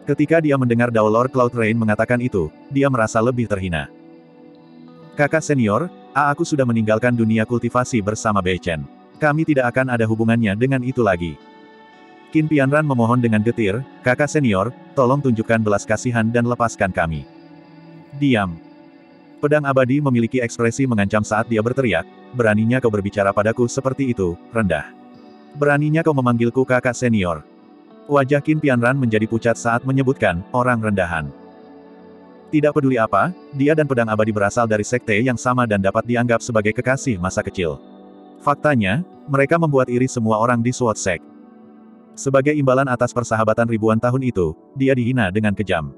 Ketika dia mendengar Dao Lord Cloud Rain mengatakan itu, dia merasa lebih terhina. Kakak senior, A aku sudah meninggalkan dunia kultivasi bersama Bei Chen. Kami tidak akan ada hubungannya dengan itu lagi. Qin Pianran memohon dengan getir, kakak senior, tolong tunjukkan belas kasihan dan lepaskan kami. Diam. Pedang abadi memiliki ekspresi mengancam saat dia berteriak, beraninya kau berbicara padaku seperti itu, rendah. Beraninya kau memanggilku kakak senior. Wajah Qin Pianran menjadi pucat saat menyebutkan, orang rendahan. Tidak peduli apa, dia dan pedang abadi berasal dari sekte yang sama dan dapat dianggap sebagai kekasih masa kecil. Faktanya, mereka membuat iri semua orang di Sword Sect. Sebagai imbalan atas persahabatan ribuan tahun itu, dia dihina dengan kejam.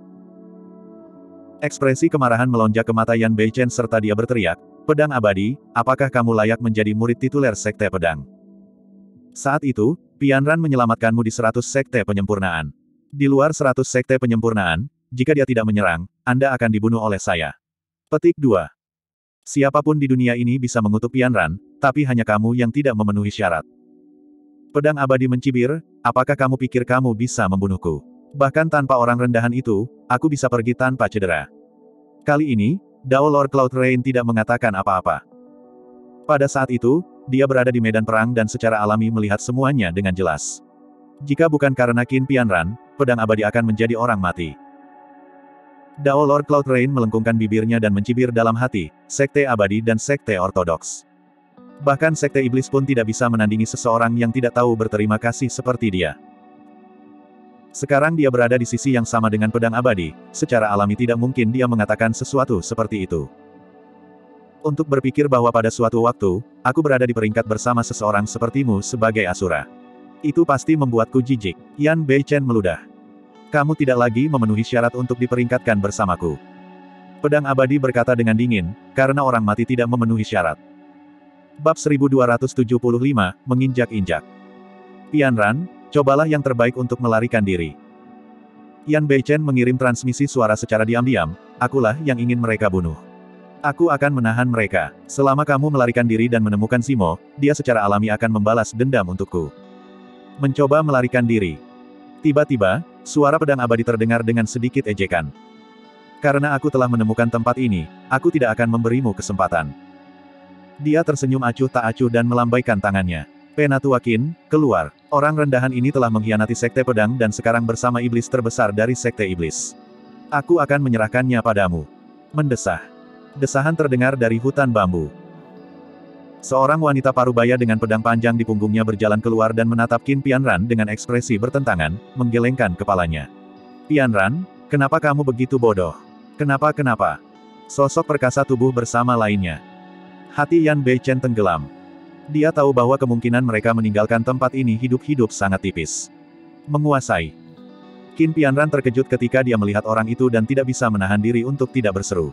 Ekspresi kemarahan melonjak ke mata Yan Bei Chen serta dia berteriak, pedang abadi, apakah kamu layak menjadi murid tituler sekte pedang? Saat itu, Pianran menyelamatkanmu di seratus sekte penyempurnaan. Di luar seratus sekte penyempurnaan, jika dia tidak menyerang, Anda akan dibunuh oleh saya. Petik dua. Siapapun di dunia ini bisa mengutuk Pianran, tapi hanya kamu yang tidak memenuhi syarat. Pedang abadi mencibir, apakah kamu pikir kamu bisa membunuhku? Bahkan tanpa orang rendahan itu, aku bisa pergi tanpa cedera. Kali ini, Dao Lord Cloud Rain tidak mengatakan apa-apa. Pada saat itu, dia berada di medan perang dan secara alami melihat semuanya dengan jelas. Jika bukan karena Qin Pianran, pedang abadi akan menjadi orang mati. Dao Lord Cloud Rain melengkungkan bibirnya dan mencibir dalam hati, sekte abadi dan sekte ortodoks. Bahkan sekte iblis pun tidak bisa menandingi seseorang yang tidak tahu berterima kasih seperti dia. Sekarang dia berada di sisi yang sama dengan pedang abadi, secara alami tidak mungkin dia mengatakan sesuatu seperti itu. Untuk berpikir bahwa pada suatu waktu, aku berada di peringkat bersama seseorang sepertimu sebagai asura. Itu pasti membuatku jijik. Yan Bei Chen meludah. Kamu tidak lagi memenuhi syarat untuk diperingkatkan bersamaku. Pedang abadi berkata dengan dingin, karena orang mati tidak memenuhi syarat. Bab seribu dua ratus tujuh puluh lima, menginjak-injak. Pianran, cobalah yang terbaik untuk melarikan diri. Yan Bei Chen mengirim transmisi suara secara diam-diam, akulah yang ingin mereka bunuh. Aku akan menahan mereka. Selama kamu melarikan diri dan menemukan Zimo, dia secara alami akan membalas dendam untukku. Mencoba melarikan diri. Tiba-tiba, suara pedang abadi terdengar dengan sedikit ejekan. Karena aku telah menemukan tempat ini, aku tidak akan memberimu kesempatan. Dia tersenyum acuh tak acuh dan melambaikan tangannya. Penatua Qin, keluar. Orang rendahan ini telah mengkhianati sekte pedang dan sekarang bersama iblis terbesar dari sekte iblis. Aku akan menyerahkannya padamu. Mendesah. Desahan terdengar dari hutan bambu. Seorang wanita parubaya dengan pedang panjang di punggungnya berjalan keluar dan menatap Qin Pianran dengan ekspresi bertentangan, menggelengkan kepalanya. Pianran, kenapa kamu begitu bodoh? Kenapa-kenapa? Sosok perkasa tubuh bersama lainnya. Hati Yan Bei Chen tenggelam. Dia tahu bahwa kemungkinan mereka meninggalkan tempat ini hidup-hidup sangat tipis. Menguasai. Qin Pianran terkejut ketika dia melihat orang itu dan tidak bisa menahan diri untuk tidak berseru.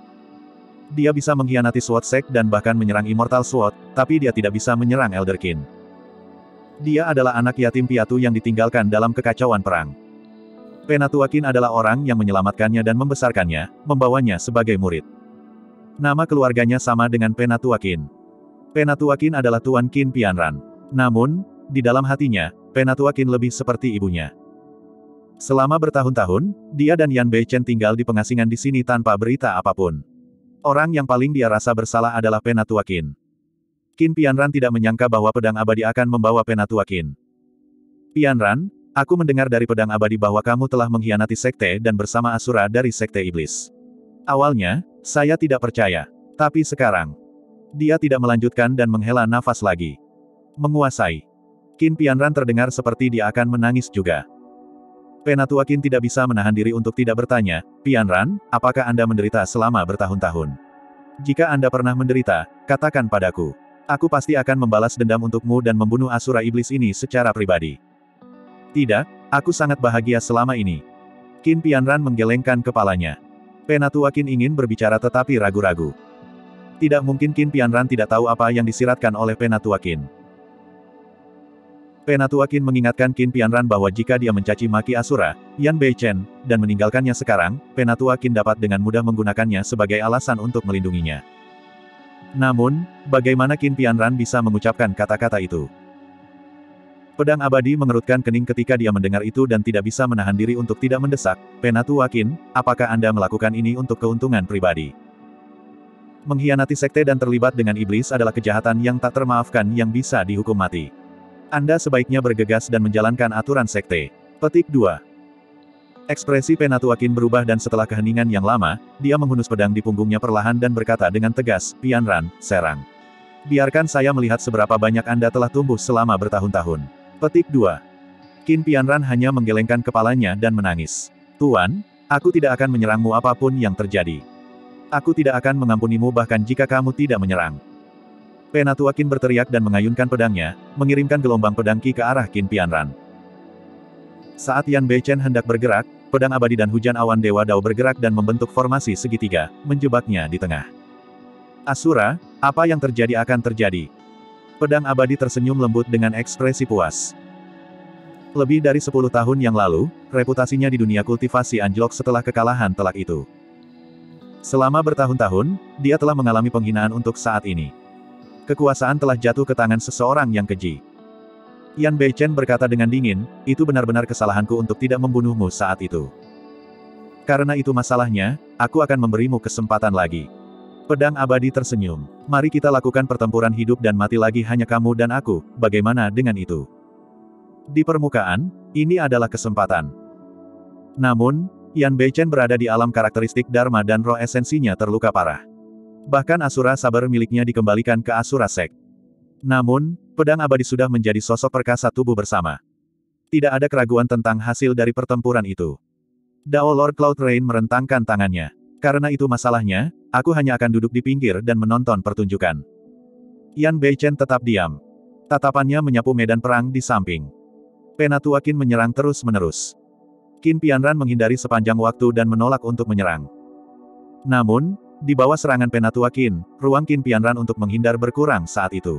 Dia bisa mengkhianati Sword Sect dan bahkan menyerang Immortal Sword, tapi dia tidak bisa menyerang Elder Qin. Dia adalah anak yatim piatu yang ditinggalkan dalam kekacauan perang. Penatua Qin adalah orang yang menyelamatkannya dan membesarkannya, membawanya sebagai murid. Nama keluarganya sama dengan Penatua Qin. Penatua Qin adalah Tuan Qin Pianran. Namun, di dalam hatinya, Penatua Qin lebih seperti ibunya. Selama bertahun-tahun, dia dan Yan Bei Chen tinggal di pengasingan di sini tanpa berita apapun. Orang yang paling dia rasa bersalah adalah Penatua Qin. Qin Pianran tidak menyangka bahwa pedang abadi akan membawa Penatua Qin. Pianran, aku mendengar dari pedang abadi bahwa kamu telah mengkhianati sekte dan bersama asura dari sekte iblis. Awalnya, saya tidak percaya. Tapi sekarang, dia tidak melanjutkan dan menghela nafas lagi. Menguasai. Qin Pianran terdengar seperti dia akan menangis juga. Penatua Qin tidak bisa menahan diri untuk tidak bertanya, Pianran, apakah Anda menderita selama bertahun-tahun? Jika Anda pernah menderita, katakan padaku. Aku pasti akan membalas dendam untukmu dan membunuh asura iblis ini secara pribadi. Tidak, aku sangat bahagia selama ini. Qin Pianran menggelengkan kepalanya. Penatua Qin ingin berbicara tetapi ragu-ragu. Tidak mungkin Qin Pianran tidak tahu apa yang disiratkan oleh Penatua Qin. Penatua Qin mengingatkan Qin Pianran bahwa jika dia mencaci maki asura, Yan Bei Chen, dan meninggalkannya sekarang, Penatua Qin dapat dengan mudah menggunakannya sebagai alasan untuk melindunginya. Namun, bagaimana Qin Pianran bisa mengucapkan kata-kata itu? Pedang abadi mengerutkan kening ketika dia mendengar itu dan tidak bisa menahan diri untuk tidak mendesak, Penatua Qin, apakah Anda melakukan ini untuk keuntungan pribadi? Mengkhianati sekte dan terlibat dengan iblis adalah kejahatan yang tak termaafkan yang bisa dihukum mati. Anda sebaiknya bergegas dan menjalankan aturan sekte. Petik dua. Ekspresi Penatua Qin berubah dan setelah keheningan yang lama, dia menghunus pedang di punggungnya perlahan dan berkata dengan tegas, Pianran, serang. Biarkan saya melihat seberapa banyak Anda telah tumbuh selama bertahun-tahun. Petik dua. Qin Pianran hanya menggelengkan kepalanya dan menangis. Tuan, aku tidak akan menyerangmu apapun yang terjadi. Aku tidak akan mengampunimu bahkan jika kamu tidak menyerang. Penatua Qin berteriak dan mengayunkan pedangnya, mengirimkan gelombang pedang Qi ke arah Qin Pianran. Saat Yan Beichen hendak bergerak, pedang abadi dan hujan awan Dewa Dao bergerak dan membentuk formasi segitiga, menjebaknya di tengah. Asura, apa yang terjadi akan terjadi. Pedang abadi tersenyum lembut dengan ekspresi puas. Lebih dari sepuluh tahun yang lalu, reputasinya di dunia kultivasi anjlok setelah kekalahan telak itu. Selama bertahun-tahun, dia telah mengalami penghinaan untuk saat ini. Kekuasaan telah jatuh ke tangan seseorang yang keji. Yan Beichen berkata dengan dingin, itu benar-benar kesalahanku untuk tidak membunuhmu saat itu. Karena itu masalahnya, aku akan memberimu kesempatan lagi. Pedang abadi tersenyum. Mari kita lakukan pertempuran hidup dan mati lagi hanya kamu dan aku, bagaimana dengan itu? Di permukaan, ini adalah kesempatan. Namun, Yan Beichen berada di alam karakteristik Dharma dan roh esensinya terluka parah. Bahkan Asura Saber miliknya dikembalikan ke Asura Sek. Namun, pedang abadi sudah menjadi sosok perkasa tubuh bersama. Tidak ada keraguan tentang hasil dari pertempuran itu. Dao Lord Cloud Rain merentangkan tangannya. Karena itu masalahnya, aku hanya akan duduk di pinggir dan menonton pertunjukan. Yan Beichen tetap diam. Tatapannya menyapu medan perang di samping. Penatua Qin menyerang terus-menerus. Qin Pianran menghindari sepanjang waktu dan menolak untuk menyerang. Namun, di bawah serangan Penatua Qin, ruang Qin Pianran untuk menghindar berkurang saat itu.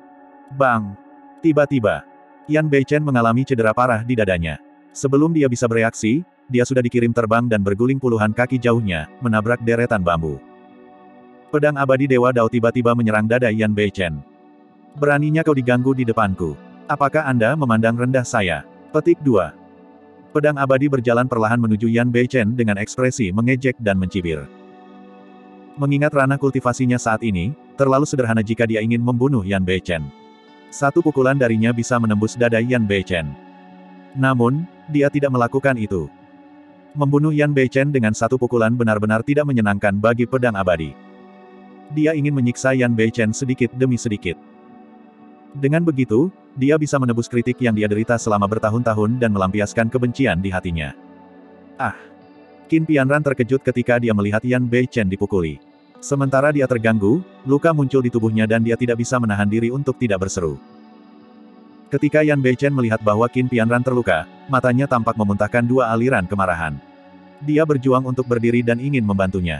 Bang! Tiba-tiba, Yan Beichen mengalami cedera parah di dadanya. Sebelum dia bisa bereaksi, dia sudah dikirim terbang dan berguling puluhan kaki jauhnya, menabrak deretan bambu. Pedang abadi Dewa Dao tiba-tiba menyerang dada Yan Beichen. Beraninya kau diganggu di depanku. Apakah Anda memandang rendah saya? Petik dua. Pedang abadi berjalan perlahan menuju Yan Beichen dengan ekspresi mengejek dan mencibir. Mengingat ranah kultivasinya saat ini, terlalu sederhana jika dia ingin membunuh Yan Beichen. Satu pukulan darinya bisa menembus dada Yan Beichen. Namun, dia tidak melakukan itu. Membunuh Yan Beichen dengan satu pukulan benar-benar tidak menyenangkan bagi pedang abadi. Dia ingin menyiksa Yan Beichen sedikit demi sedikit. Dengan begitu, dia bisa menebus kritik yang dia derita selama bertahun-tahun dan melampiaskan kebencian di hatinya. Ah! Qin Pianran terkejut ketika dia melihat Yan Beichen dipukuli. Sementara dia terganggu, luka muncul di tubuhnya dan dia tidak bisa menahan diri untuk tidak berseru. Ketika Yan Beichen melihat bahwa Qin Pianran terluka, matanya tampak memuntahkan dua aliran kemarahan. Dia berjuang untuk berdiri dan ingin membantunya.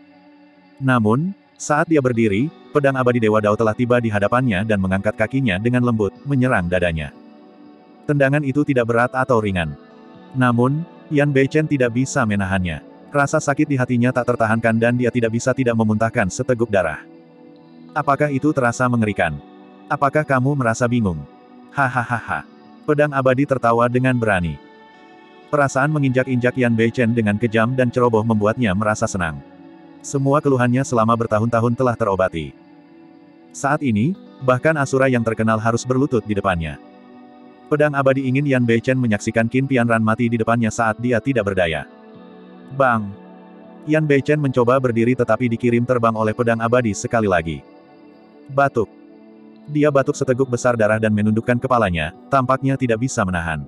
Namun, saat dia berdiri, pedang abadi Dewa Dao telah tiba di hadapannya dan mengangkat kakinya dengan lembut, menyerang dadanya. Tendangan itu tidak berat atau ringan. Namun, Yan Beichen tidak bisa menahannya. Rasa sakit di hatinya tak tertahankan dan dia tidak bisa tidak memuntahkan seteguk darah. Apakah itu terasa mengerikan? Apakah kamu merasa bingung? Hahaha. Pedang abadi tertawa dengan berani. Perasaan menginjak-injak Yan Beichen dengan kejam dan ceroboh membuatnya merasa senang. Semua keluhannya selama bertahun-tahun telah terobati. Saat ini, bahkan Asura yang terkenal harus berlutut di depannya. Pedang abadi ingin Yan Beichen menyaksikan Qin Pianran mati di depannya saat dia tidak berdaya. Bang! Yan Beichen mencoba berdiri tetapi dikirim terbang oleh pedang abadi sekali lagi. Batuk. Dia batuk seteguk besar darah dan menundukkan kepalanya, tampaknya tidak bisa menahan.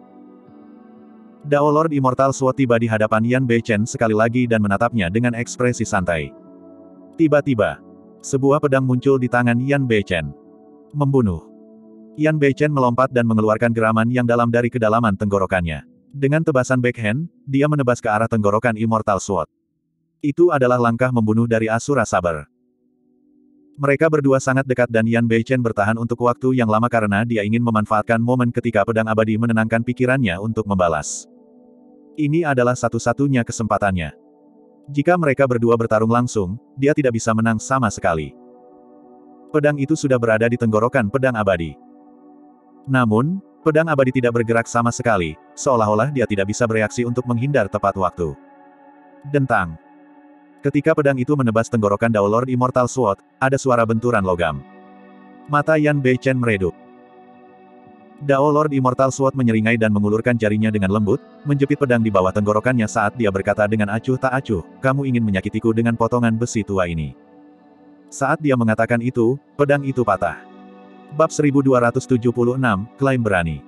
Dao Lord Immortal Sword tiba di hadapan Yan Beichen sekali lagi dan menatapnya dengan ekspresi santai. Tiba-tiba, sebuah pedang muncul di tangan Yan Beichen. Membunuh. Yan Beichen melompat dan mengeluarkan geraman yang dalam dari kedalaman tenggorokannya. Dengan tebasan backhand, dia menebas ke arah tenggorokan Immortal Sword. Itu adalah langkah membunuh dari Asura Saber. Mereka berdua sangat dekat dan Yan Beichen bertahan untuk waktu yang lama karena dia ingin memanfaatkan momen ketika pedang abadi menenangkan pikirannya untuk membalas. Ini adalah satu-satunya kesempatannya. Jika mereka berdua bertarung langsung, dia tidak bisa menang sama sekali. Pedang itu sudah berada di tenggorokan pedang abadi. Namun, Pedang abadi tidak bergerak sama sekali, seolah-olah dia tidak bisa bereaksi untuk menghindar tepat waktu. Dentang. Ketika pedang itu menebas tenggorokan Dao Lord Immortal Sword, ada suara benturan logam. Mata Yan Beichen meredup. Dao Lord Immortal Sword menyeringai dan mengulurkan jarinya dengan lembut, menjepit pedang di bawah tenggorokannya saat dia berkata dengan acuh tak acuh, kamu ingin menyakitiku dengan potongan besi tua ini. Saat dia mengatakan itu, pedang itu patah. Bab seribu dua ratus tujuh puluh enam, Klaim Berani.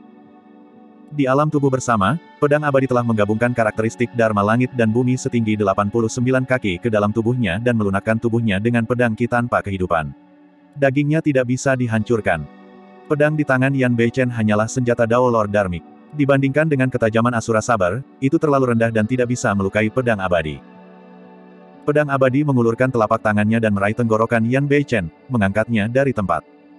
Di alam tubuh bersama, pedang abadi telah menggabungkan karakteristik Dharma langit dan bumi setinggi delapan puluh sembilan kaki ke dalam tubuhnya dan melunakkan tubuhnya dengan pedang Ki tanpa kehidupan. Dagingnya tidak bisa dihancurkan. Pedang di tangan Yan Beichen hanyalah senjata Dao Lord Dharmic. Dibandingkan dengan ketajaman Asura Sabar, itu terlalu rendah dan tidak bisa melukai pedang abadi. Pedang abadi mengulurkan telapak tangannya dan meraih tenggorokan Yan Beichen, mengangkatnya dari tempat.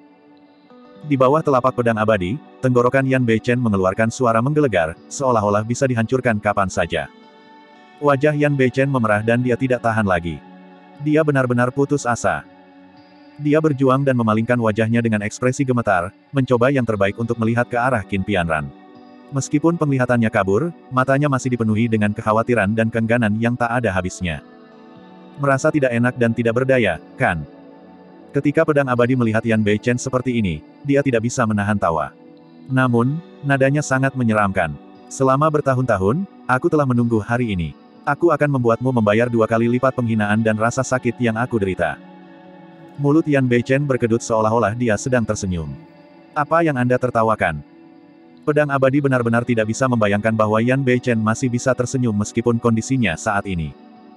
Di bawah telapak pedang abadi, tenggorokan Yan Beichen mengeluarkan suara menggelegar, seolah-olah bisa dihancurkan kapan saja. Wajah Yan Beichen memerah dan dia tidak tahan lagi. Dia benar-benar putus asa. Dia berjuang dan memalingkan wajahnya dengan ekspresi gemetar, mencoba yang terbaik untuk melihat ke arah Qin Pianran. Meskipun penglihatannya kabur, matanya masih dipenuhi dengan kekhawatiran dan keengganan yang tak ada habisnya. Merasa tidak enak dan tidak berdaya, kan? Ketika pedang abadi melihat Yan Beichen seperti ini, dia tidak bisa menahan tawa. Namun, nadanya sangat menyeramkan. Selama bertahun-tahun, aku telah menunggu hari ini. Aku akan membuatmu membayar dua kali lipat penghinaan dan rasa sakit yang aku derita. Mulut Yan Beichen berkedut seolah-olah dia sedang tersenyum. Apa yang Anda tertawakan? Pedang abadi benar-benar tidak bisa membayangkan bahwa Yan Beichen masih bisa tersenyum meskipun kondisinya saat ini.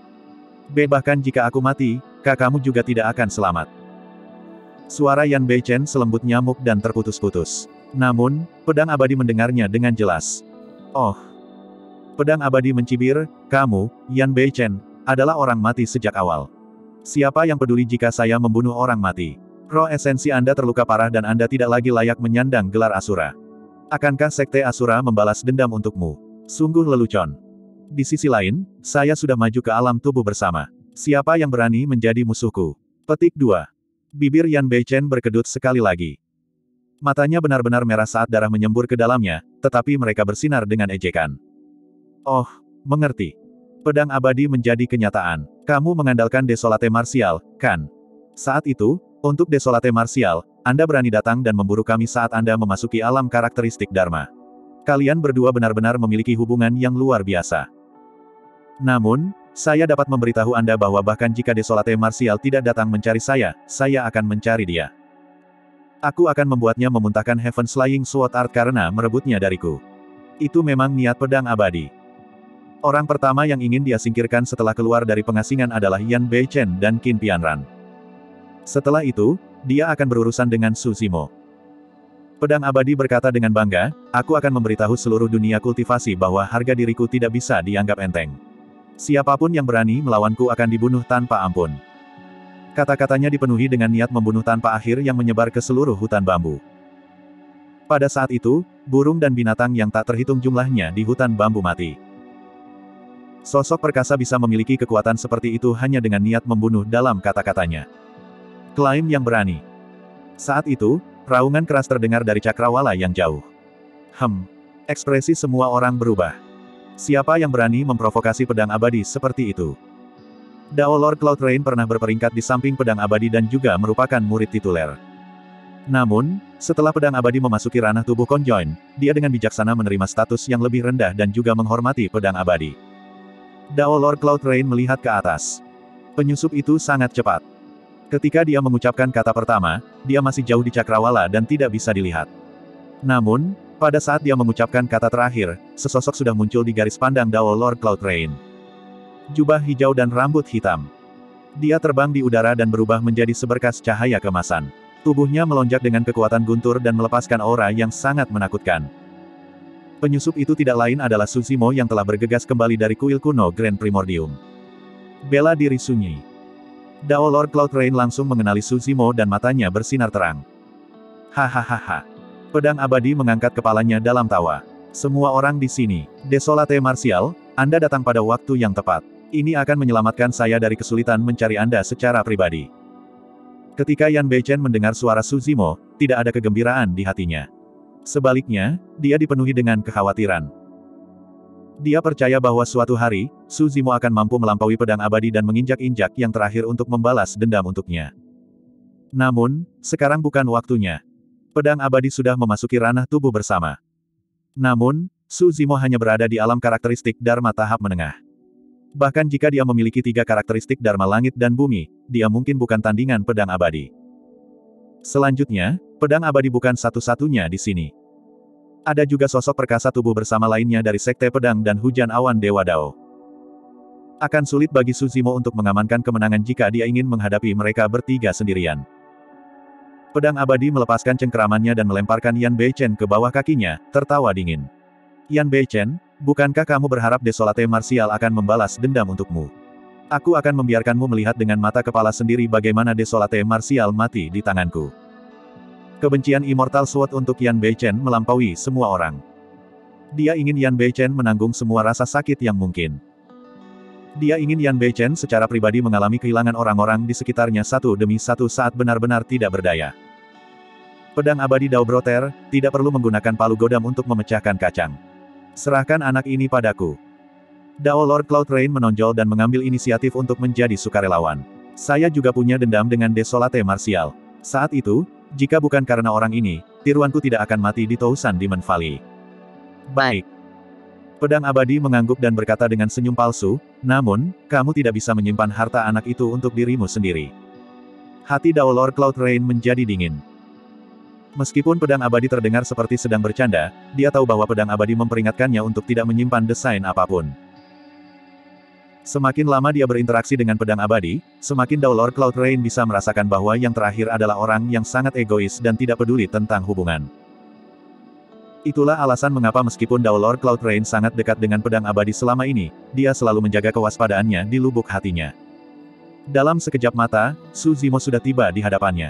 B bahkan jika aku mati, kakakmu juga tidak akan selamat. Suara Yan Beichen selembut nyamuk dan terputus-putus. Namun, pedang abadi mendengarnya dengan jelas. Oh. Pedang abadi mencibir, kamu, Yan Beichen, adalah orang mati sejak awal. Siapa yang peduli jika saya membunuh orang mati? Roh esensi Anda terluka parah dan Anda tidak lagi layak menyandang gelar Asura. Akankah Sekte Asura membalas dendam untukmu? Sungguh lelucon. Di sisi lain, saya sudah maju ke alam tubuh bersama. Siapa yang berani menjadi musuhku? Petik dua. Bibir Yan Beichen berkedut sekali lagi. Matanya benar-benar merah saat darah menyembur ke dalamnya, tetapi mereka bersinar dengan ejekan. Oh, mengerti. Pedang abadi menjadi kenyataan. Kamu mengandalkan Desolate Martial, kan? Saat itu, untuk Desolate Martial, Anda berani datang dan memburu kami saat Anda memasuki alam karakteristik Dharma. Kalian berdua benar-benar memiliki hubungan yang luar biasa. Namun, saya dapat memberitahu Anda bahwa bahkan jika Desolate Martial tidak datang mencari saya, saya akan mencari dia. Aku akan membuatnya memuntahkan Heaven's Flying Sword Art karena merebutnya dariku. Itu memang niat pedang abadi. Orang pertama yang ingin dia singkirkan setelah keluar dari pengasingan adalah Yan Beichen dan Qin Pianran. Setelah itu, dia akan berurusan dengan Su Zimo. Pedang abadi berkata dengan bangga, aku akan memberitahu seluruh dunia kultivasi bahwa harga diriku tidak bisa dianggap enteng. Siapapun yang berani melawanku akan dibunuh tanpa ampun. Kata-katanya dipenuhi dengan niat membunuh tanpa akhir yang menyebar ke seluruh hutan bambu. Pada saat itu, burung dan binatang yang tak terhitung jumlahnya di hutan bambu mati. Sosok perkasa bisa memiliki kekuatan seperti itu hanya dengan niat membunuh dalam kata-katanya. Klaim yang berani. Saat itu, raungan keras terdengar dari cakrawala yang jauh. Hem. Ekspresi semua orang berubah. Siapa yang berani memprovokasi pedang abadi seperti itu? Dao Lord Cloud Rain pernah berperingkat di samping pedang abadi dan juga merupakan murid tituler. Namun, setelah pedang abadi memasuki ranah tubuh Conjoin, dia dengan bijaksana menerima status yang lebih rendah dan juga menghormati pedang abadi. Dao Lord Cloud Rain melihat ke atas. Penyusup itu sangat cepat. Ketika dia mengucapkan kata pertama, dia masih jauh di cakrawala dan tidak bisa dilihat. Namun, pada saat dia mengucapkan kata terakhir, sesosok sudah muncul di garis pandang Dao Lord Cloud Rain. Jubah hijau dan rambut hitam. Dia terbang di udara dan berubah menjadi seberkas cahaya kemasan. Tubuhnya melonjak dengan kekuatan guntur dan melepaskan aura yang sangat menakutkan. Penyusup itu tidak lain adalah Su Zimo yang telah bergegas kembali dari kuil kuno Grand Primordium. Bela diri sunyi. Dao Lord Cloud Rain langsung mengenali Su Zimo dan matanya bersinar terang. Hahaha. Pedang abadi mengangkat kepalanya dalam tawa. Semua orang di sini, Desolate Martial, Anda datang pada waktu yang tepat. Ini akan menyelamatkan saya dari kesulitan mencari Anda secara pribadi. Ketika Yan Beichen mendengar suara Su Zimo, tidak ada kegembiraan di hatinya. Sebaliknya, dia dipenuhi dengan kekhawatiran. Dia percaya bahwa suatu hari, Su Zimo akan mampu melampaui pedang abadi dan menginjak-injak yang terakhir untuk membalas dendam untuknya. Namun, sekarang bukan waktunya. Pedang abadi sudah memasuki ranah tubuh bersama. Namun, Su Zimo hanya berada di alam karakteristik Dharma tahap menengah. Bahkan jika dia memiliki tiga karakteristik Dharma langit dan bumi, dia mungkin bukan tandingan pedang abadi. Selanjutnya, pedang abadi bukan satu-satunya di sini. Ada juga sosok perkasa tubuh bersama lainnya dari Sekte Pedang dan Hujan Awan Dewa Dao. Akan sulit bagi Su Zimo untuk mengamankan kemenangan jika dia ingin menghadapi mereka bertiga sendirian. Pedang abadi melepaskan cengkeramannya dan melemparkan Yan Beichen ke bawah kakinya, tertawa dingin. Yan Beichen, bukankah kamu berharap Desolate Martial akan membalas dendam untukmu? Aku akan membiarkanmu melihat dengan mata kepala sendiri bagaimana Desolate Martial mati di tanganku. Kebencian Immortal Sword untuk Yan Beichen melampaui semua orang. Dia ingin Yan Beichen menanggung semua rasa sakit yang mungkin. Dia ingin Yan Beichen secara pribadi mengalami kehilangan orang-orang di sekitarnya satu demi satu saat benar-benar tidak berdaya. Pedang abadi Dao Broter, tidak perlu menggunakan palu godam untuk memecahkan kacang. Serahkan anak ini padaku. Dao Lord Cloud Rain menonjol dan mengambil inisiatif untuk menjadi sukarelawan. Saya juga punya dendam dengan Desolate Martial. Saat itu, jika bukan karena orang ini, tiruanku tidak akan mati di Tousan Demon Valley. Baik. Pedang abadi mengangguk dan berkata dengan senyum palsu, namun, kamu tidak bisa menyimpan harta anak itu untuk dirimu sendiri. Hati Dao Lord Cloud Rain menjadi dingin. Meskipun pedang abadi terdengar seperti sedang bercanda, dia tahu bahwa pedang abadi memperingatkannya untuk tidak menyimpan desain apapun. Semakin lama dia berinteraksi dengan pedang abadi, semakin Dao Lord Cloud Rain bisa merasakan bahwa yang terakhir adalah orang yang sangat egois dan tidak peduli tentang hubungan. Itulah alasan mengapa meskipun Dao Lord Cloud Rain sangat dekat dengan pedang abadi selama ini, dia selalu menjaga kewaspadaannya di lubuk hatinya. Dalam sekejap mata, Su Zimo sudah tiba di hadapannya.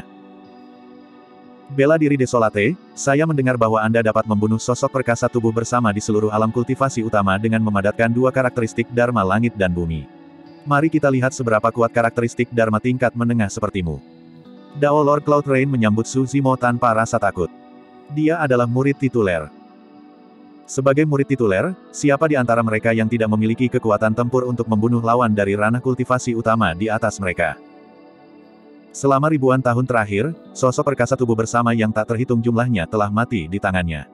Bela diri Desolate, saya mendengar bahwa Anda dapat membunuh sosok perkasa tubuh bersama di seluruh alam kultivasi utama dengan memadatkan dua karakteristik Dharma langit dan bumi. Mari kita lihat seberapa kuat karakteristik Dharma tingkat menengah sepertimu. Dao Lord Cloud Rain menyambut Su Zimo tanpa rasa takut. Dia adalah murid tituler. Sebagai murid tituler, siapa di antara mereka yang tidak memiliki kekuatan tempur untuk membunuh lawan dari ranah kultivasi utama di atas mereka? Selama ribuan tahun terakhir, sosok perkasa tubuh bersama yang tak terhitung jumlahnya telah mati di tangannya.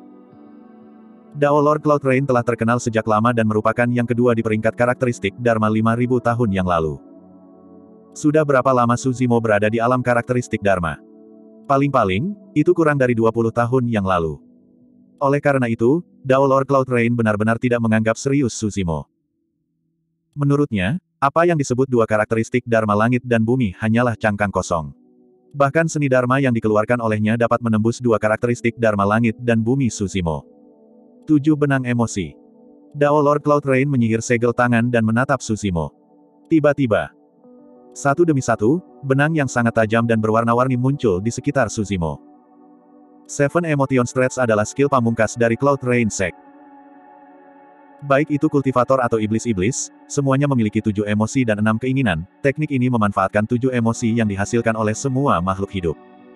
Dao Lord Cloud Rain telah terkenal sejak lama dan merupakan yang kedua di peringkat karakteristik Dharma lima ribu tahun yang lalu. Sudah berapa lama Su Zimo berada di alam karakteristik Dharma? Paling-paling, itu kurang dari dua puluh tahun yang lalu. Oleh karena itu, Dao Lord Cloud Rain benar-benar tidak menganggap serius Su Zimo. Menurutnya, apa yang disebut dua karakteristik Dharma langit dan bumi hanyalah cangkang kosong. Bahkan seni Dharma yang dikeluarkan olehnya dapat menembus dua karakteristik Dharma langit dan bumi Su Zimo. Tujuh benang emosi. Dao Lord Cloud Rain menyihir segel tangan dan menatap Su Zimo. Tiba-tiba, satu demi satu, benang yang sangat tajam dan berwarna-warni muncul di sekitar Su Zimo. Seven Emotion Stretch adalah skill pamungkas dari Cloud Rain Sect. Baik itu kultivator atau iblis-iblis, semuanya memiliki tujuh emosi dan enam keinginan. Teknik ini memanfaatkan tujuh emosi yang dihasilkan oleh semua makhluk hidup.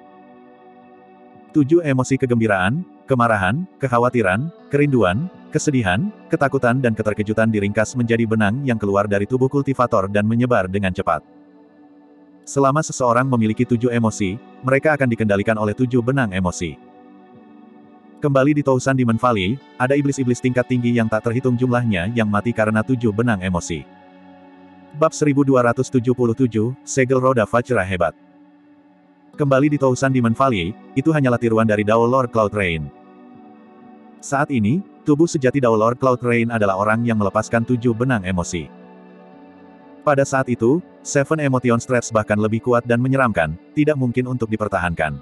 Tujuh emosi kegembiraan, kemarahan, kekhawatiran, kerinduan, kesedihan, ketakutan dan keterkejutan diringkas menjadi benang yang keluar dari tubuh kultivator dan menyebar dengan cepat. Selama seseorang memiliki tujuh emosi, mereka akan dikendalikan oleh tujuh benang emosi. Kembali di Tousan Demon Valley, ada iblis-iblis tingkat tinggi yang tak terhitung jumlahnya yang mati karena tujuh benang emosi. Bab seribu dua ratus tujuh puluh tujuh, Segel Roda Vajra Hebat. Kembali di Tousan Demon Valley, itu hanyalah tiruan dari Dao Lord Cloud Rain. Saat ini, tubuh sejati Dao Lord Cloud Rain adalah orang yang melepaskan tujuh benang emosi. Pada saat itu, Seven Emotion Stretch bahkan lebih kuat dan menyeramkan, tidak mungkin untuk dipertahankan.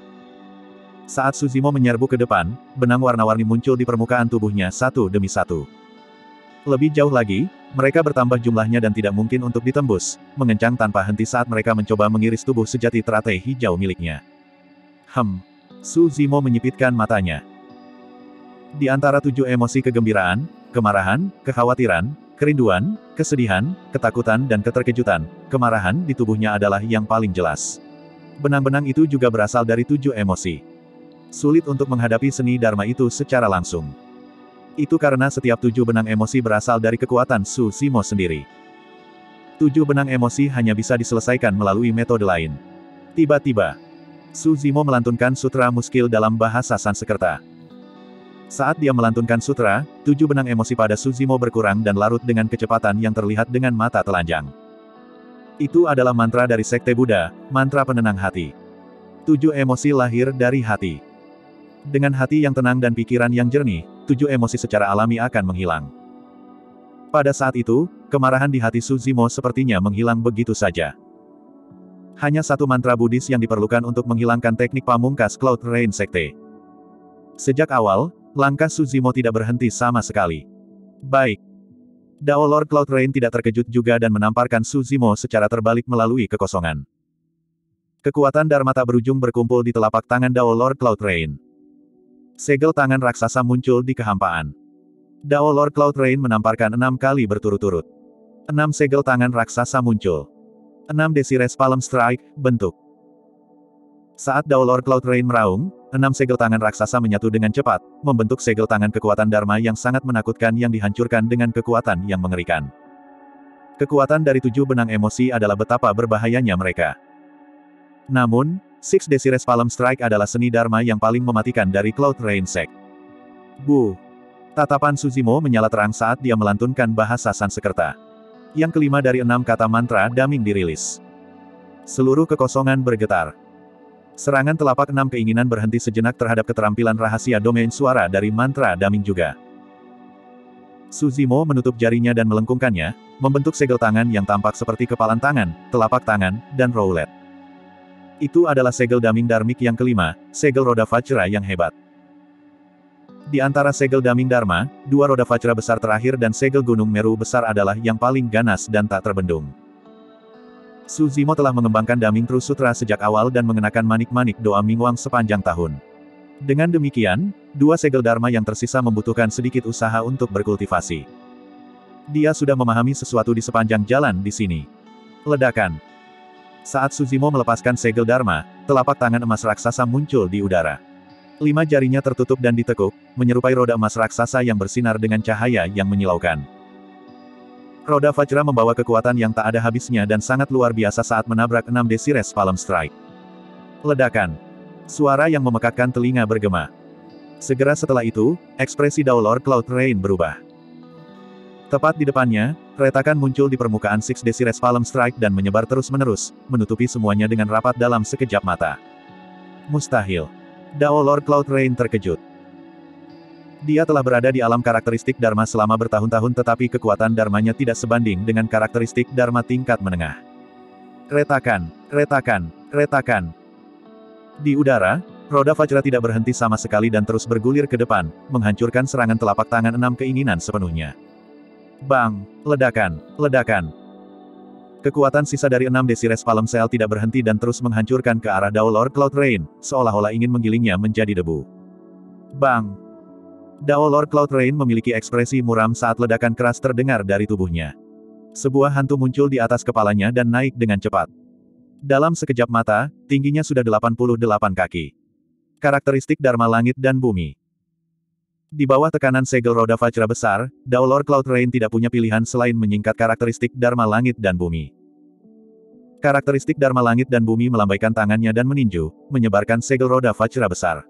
Saat Su Zimo menyerbu ke depan, benang warna-warni muncul di permukaan tubuhnya satu demi satu. Lebih jauh lagi, mereka bertambah jumlahnya dan tidak mungkin untuk ditembus, mengencang tanpa henti saat mereka mencoba mengiris tubuh sejati teratai hijau miliknya. Hem. Su Zimo menyipitkan matanya. Di antara tujuh emosi kegembiraan, kemarahan, kekhawatiran, kerinduan, kesedihan, ketakutan dan keterkejutan, kemarahan di tubuhnya adalah yang paling jelas. Benang-benang itu juga berasal dari tujuh emosi. Sulit untuk menghadapi seni Dharma itu secara langsung. Itu karena setiap tujuh benang emosi berasal dari kekuatan Su Zimo sendiri. Tujuh benang emosi hanya bisa diselesaikan melalui metode lain. Tiba-tiba, Su Zimo melantunkan sutra muskil dalam bahasa Sanskerta. Saat dia melantunkan sutra, tujuh benang emosi pada Su Zimo berkurang dan larut dengan kecepatan yang terlihat dengan mata telanjang. Itu adalah mantra dari Sekte Buddha, mantra penenang hati. Tujuh emosi lahir dari hati. Dengan hati yang tenang dan pikiran yang jernih, tujuh emosi secara alami akan menghilang. Pada saat itu, kemarahan di hati Su Zimo sepertinya menghilang begitu saja. Hanya satu mantra Buddhis yang diperlukan untuk menghilangkan teknik pamungkas Cloud Rain Sekte. Sejak awal, langkah Su Zimo tidak berhenti sama sekali. Baik. Dao Lord Cloud Rain tidak terkejut juga dan menamparkan Su Zimo secara terbalik melalui kekosongan. Kekuatan Dharma tak berujung berkumpul di telapak tangan Dao Lord Cloud Rain. Segel tangan raksasa muncul di kehampaan. Dao Lord Cloud Rain menamparkan enam kali berturut-turut. Enam segel tangan raksasa muncul. Enam Desires Palm Strike, bentuk. Saat Dao Lord Cloud Rain meraung, enam segel tangan raksasa menyatu dengan cepat, membentuk segel tangan kekuatan Dharma yang sangat menakutkan yang dihancurkan dengan kekuatan yang mengerikan. Kekuatan dari tujuh benang emosi adalah betapa berbahayanya mereka. Namun, Six Desires Palm Strike adalah seni Dharma yang paling mematikan dari Cloud Rain Sect. Bu! Tatapan Su Zimo menyala terang saat dia melantunkan bahasa Sanskerta. Yang kelima dari enam kata mantra daming dirilis. Seluruh kekosongan bergetar. Serangan telapak enam keinginan berhenti sejenak terhadap keterampilan rahasia domain suara dari mantra daming juga. Su Zimo menutup jarinya dan melengkungkannya, membentuk segel tangan yang tampak seperti kepalan tangan, telapak tangan, dan roulet. Itu adalah segel daming dharmik yang kelima, segel roda Vajra yang hebat. Di antara segel daming Dharma, dua roda Vajra besar terakhir dan segel gunung Meru besar adalah yang paling ganas dan tak terbendung. Su Zimo telah mengembangkan daming True Sutra sejak awal dan mengenakan manik-manik doa Mingwang sepanjang tahun. Dengan demikian, dua segel Dharma yang tersisa membutuhkan sedikit usaha untuk berkultivasi. Dia sudah memahami sesuatu di sepanjang jalan di sini. Ledakan. Saat Su Zimo melepaskan segel Dharma, telapak tangan emas raksasa muncul di udara. Lima jarinya tertutup dan ditekuk, menyerupai roda emas raksasa yang bersinar dengan cahaya yang menyilaukan. Roda Vajra membawa kekuatan yang tak ada habisnya dan sangat luar biasa saat menabrak enam Desires Palm Strike. Ledakan. Suara yang memekakkan telinga bergema. Segera setelah itu, ekspresi Dao Lord Cloud Rain berubah. Tepat di depannya, retakan muncul di permukaan Six Desires Palm Strike dan menyebar terus-menerus, menutupi semuanya dengan rapat dalam sekejap mata. Mustahil. Dao Lord Cloud Rain terkejut. Dia telah berada di alam karakteristik Dharma selama bertahun-tahun tetapi kekuatan Dharmanya tidak sebanding dengan karakteristik Dharma tingkat menengah. Retakan, retakan, retakan. Di udara, roda Vajra tidak berhenti sama sekali dan terus bergulir ke depan, menghancurkan serangan telapak tangan enam keinginan sepenuhnya. Bang! Ledakan! Ledakan! Kekuatan sisa dari enam Desires Palm Cell tidak berhenti dan terus menghancurkan ke arah Dao Lord Cloud Rain, seolah-olah ingin menggilingnya menjadi debu. Bang! Dao Lord Cloud Rain memiliki ekspresi muram saat ledakan keras terdengar dari tubuhnya. Sebuah hantu muncul di atas kepalanya dan naik dengan cepat. Dalam sekejap mata, tingginya sudah delapan puluh delapan kaki. Karakteristik Dharma Langit dan Bumi. Di bawah tekanan segel roda Vajra besar, Dao Lord Cloud Rain tidak punya pilihan selain menyingkat karakteristik Dharma Langit dan Bumi. Karakteristik Dharma Langit dan Bumi melambaikan tangannya dan meninju, menyebarkan segel roda Vajra besar.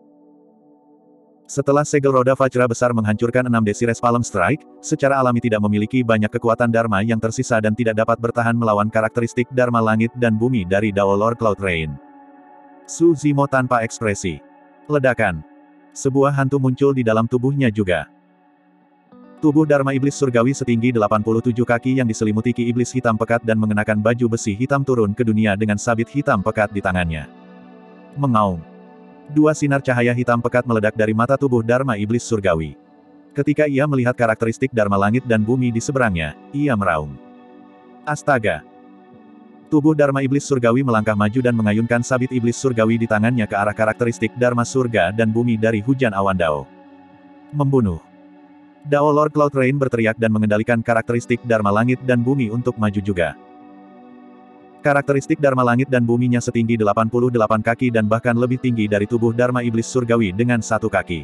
Setelah segel roda Vajra besar menghancurkan enam Desires Palm Strike, secara alami tidak memiliki banyak kekuatan Dharma yang tersisa dan tidak dapat bertahan melawan karakteristik Dharma Langit dan Bumi dari Dao Lord Cloud Rain. Su Zimo tanpa ekspresi. Ledakan. Sebuah hantu muncul di dalam tubuhnya juga. Tubuh Dharma Iblis Surgawi setinggi delapan puluh tujuh kaki yang diselimuti ki iblis hitam pekat dan mengenakan baju besi hitam turun ke dunia dengan sabit hitam pekat di tangannya. Mengaum. Dua sinar cahaya hitam pekat meledak dari mata tubuh Dharma Iblis Surgawi. Ketika ia melihat karakteristik Dharma Langit dan Bumi di seberangnya, ia meraung. Astaga! Tubuh Dharma Iblis Surgawi melangkah maju dan mengayunkan sabit Iblis Surgawi di tangannya ke arah karakteristik Dharma Surga dan Bumi dari hujan awan Dao. Membunuh. Dao Lord Cloud Rain berteriak dan mengendalikan karakteristik Dharma Langit dan Bumi untuk maju juga. Karakteristik Dharma Langit dan Buminya setinggi delapan puluh delapan kaki dan bahkan lebih tinggi dari tubuh Dharma Iblis Surgawi dengan satu kaki.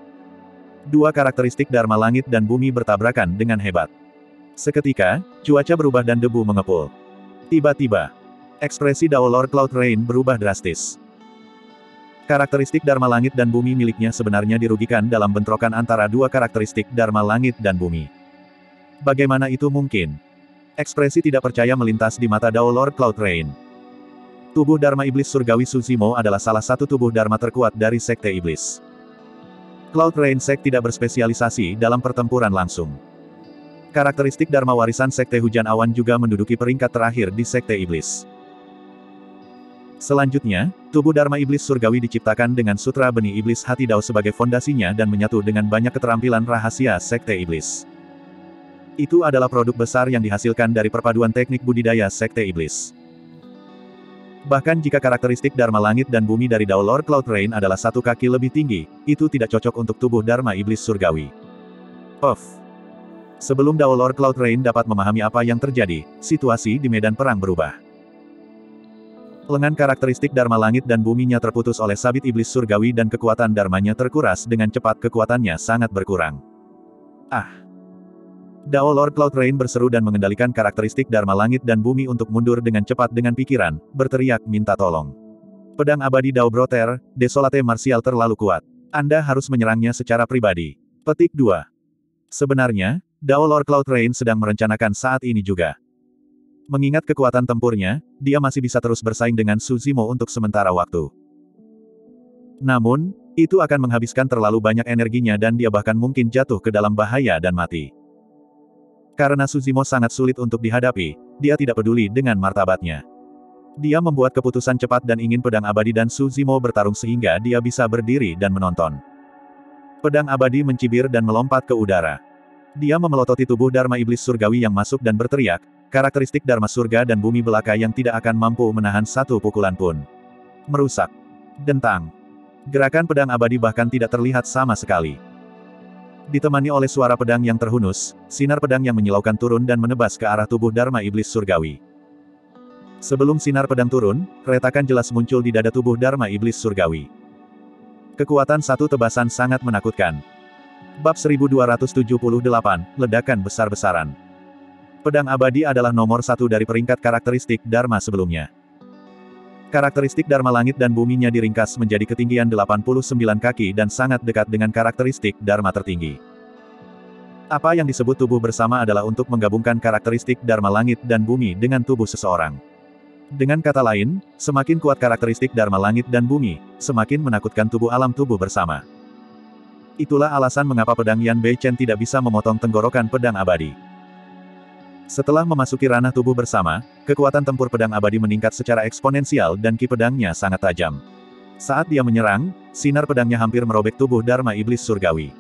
Dua karakteristik Dharma Langit dan Bumi bertabrakan dengan hebat. Seketika, cuaca berubah dan debu mengepul. Tiba-tiba, ekspresi Dao Lord Cloud Rain berubah drastis. Karakteristik Dharma Langit dan Bumi miliknya sebenarnya dirugikan dalam bentrokan antara dua karakteristik Dharma Langit dan Bumi. Bagaimana itu mungkin? Ekspresi tidak percaya melintas di mata Dao Lord Cloud Rain. Tubuh Dharma Iblis Surgawi Suzimo adalah salah satu tubuh Dharma terkuat dari Sekte Iblis. Cloud Rain Sek tidak berspesialisasi dalam pertempuran langsung. Karakteristik Dharma warisan Sekte Hujan Awan juga menduduki peringkat terakhir di Sekte Iblis. Selanjutnya, tubuh Dharma Iblis Surgawi diciptakan dengan Sutra Benih Iblis Hati Dao sebagai fondasinya dan menyatu dengan banyak keterampilan rahasia Sekte Iblis. Itu adalah produk besar yang dihasilkan dari perpaduan teknik budidaya Sekte Iblis. Bahkan jika karakteristik Dharma Langit dan Bumi dari Dao Lord Cloud Rain adalah satu kaki lebih tinggi, itu tidak cocok untuk tubuh Dharma Iblis Surgawi. Off. Sebelum Dao Lord Cloud Rain dapat memahami apa yang terjadi, situasi di medan perang berubah. Lengan karakteristik Dharma Langit dan Buminya terputus oleh sabit Iblis Surgawi dan kekuatan Dharmanya terkuras dengan cepat kekuatannya sangat berkurang. Ah! Dao Lord Cloud Rain berseru dan mengendalikan karakteristik Dharma Langit dan Bumi untuk mundur dengan cepat dengan pikiran, berteriak minta tolong. Pedang abadi Dao Broter, Desolate Martial terlalu kuat. Anda harus menyerangnya secara pribadi. Petik dua. Sebenarnya, Dao Lord Cloud Rain sedang merencanakan saat ini juga. Mengingat kekuatan tempurnya, dia masih bisa terus bersaing dengan Suzimo untuk sementara waktu. Namun, itu akan menghabiskan terlalu banyak energinya dan dia bahkan mungkin jatuh ke dalam bahaya dan mati. Karena Suzimo sangat sulit untuk dihadapi, dia tidak peduli dengan martabatnya. Dia membuat keputusan cepat dan ingin pedang abadi dan Suzimo bertarung sehingga dia bisa berdiri dan menonton. Pedang abadi mencibir dan melompat ke udara. Dia memelototi tubuh Dharma Iblis Surgawi yang masuk dan berteriak, karakteristik Dharma Surga dan Bumi belaka yang tidak akan mampu menahan satu pukulan pun. Merusak. Dentang. Gerakan pedang abadi bahkan tidak terlihat sama sekali. Ditemani oleh suara pedang yang terhunus, sinar pedang yang menyilaukan turun dan menebas ke arah tubuh Dharma Iblis Surgawi. Sebelum sinar pedang turun, retakan jelas muncul di dada tubuh Dharma Iblis Surgawi. Kekuatan satu tebasan sangat menakutkan. Bab seribu dua ratus tujuh puluh delapan, Ledakan Besar-besaran. Pedang abadi adalah nomor satu dari peringkat karakteristik Dharma sebelumnya. Karakteristik Dharma Langit dan Buminya diringkas menjadi ketinggian delapan puluh sembilan kaki dan sangat dekat dengan karakteristik Dharma tertinggi. Apa yang disebut tubuh bersama adalah untuk menggabungkan karakteristik Dharma Langit dan Bumi dengan tubuh seseorang. Dengan kata lain, semakin kuat karakteristik Dharma Langit dan Bumi, semakin menakutkan tubuh alam tubuh bersama. Itulah alasan mengapa pedang Yan Bei Chen tidak bisa memotong tenggorokan pedang abadi. Setelah memasuki ranah tubuh bersama, kekuatan tempur pedang abadi meningkat secara eksponensial dan ki pedangnya sangat tajam. Saat dia menyerang, sinar pedangnya hampir merobek tubuh Dharma Iblis Surgawi.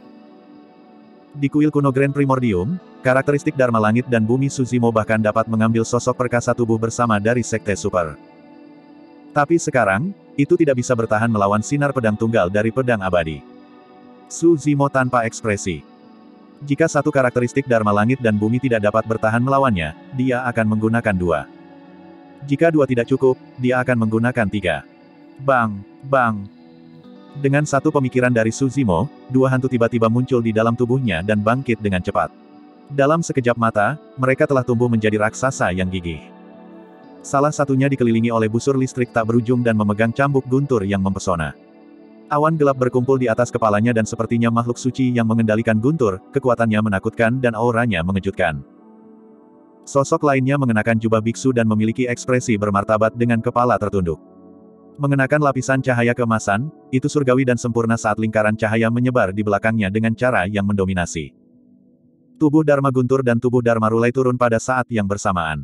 Di kuil kuno Grand Primordium, karakteristik Dharma Langit dan Bumi Suzimo bahkan dapat mengambil sosok perkasa tubuh bersama dari Sekte Super. Tapi sekarang, itu tidak bisa bertahan melawan sinar pedang tunggal dari pedang abadi. Suzimo tanpa ekspresi. Jika satu karakteristik Dharma Langit dan Bumi tidak dapat bertahan melawannya, dia akan menggunakan dua. Jika dua tidak cukup, dia akan menggunakan tiga. Bang! Bang! Dengan satu pemikiran dari Suzimo, dua hantu tiba-tiba muncul di dalam tubuhnya dan bangkit dengan cepat. Dalam sekejap mata, mereka telah tumbuh menjadi raksasa yang gigih. Salah satunya dikelilingi oleh busur listrik tak berujung dan memegang cambuk guntur yang mempesona. Awan gelap berkumpul di atas kepalanya dan sepertinya makhluk suci yang mengendalikan guntur, kekuatannya menakutkan dan auranya mengejutkan. Sosok lainnya mengenakan jubah biksu dan memiliki ekspresi bermartabat dengan kepala tertunduk. Mengenakan lapisan cahaya keemasan, itu surgawi dan sempurna saat lingkaran cahaya menyebar di belakangnya dengan cara yang mendominasi. Tubuh Dharma Guntur dan tubuh Dharma Rulai turun pada saat yang bersamaan.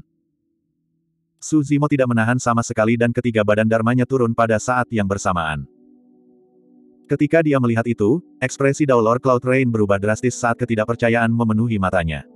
Suzimo tidak menahan sama sekali dan ketiga badan Dharmanya turun pada saat yang bersamaan. Ketika dia melihat itu, ekspresi Dao Lord Cloud Rain berubah drastis saat ketidakpercayaan memenuhi matanya.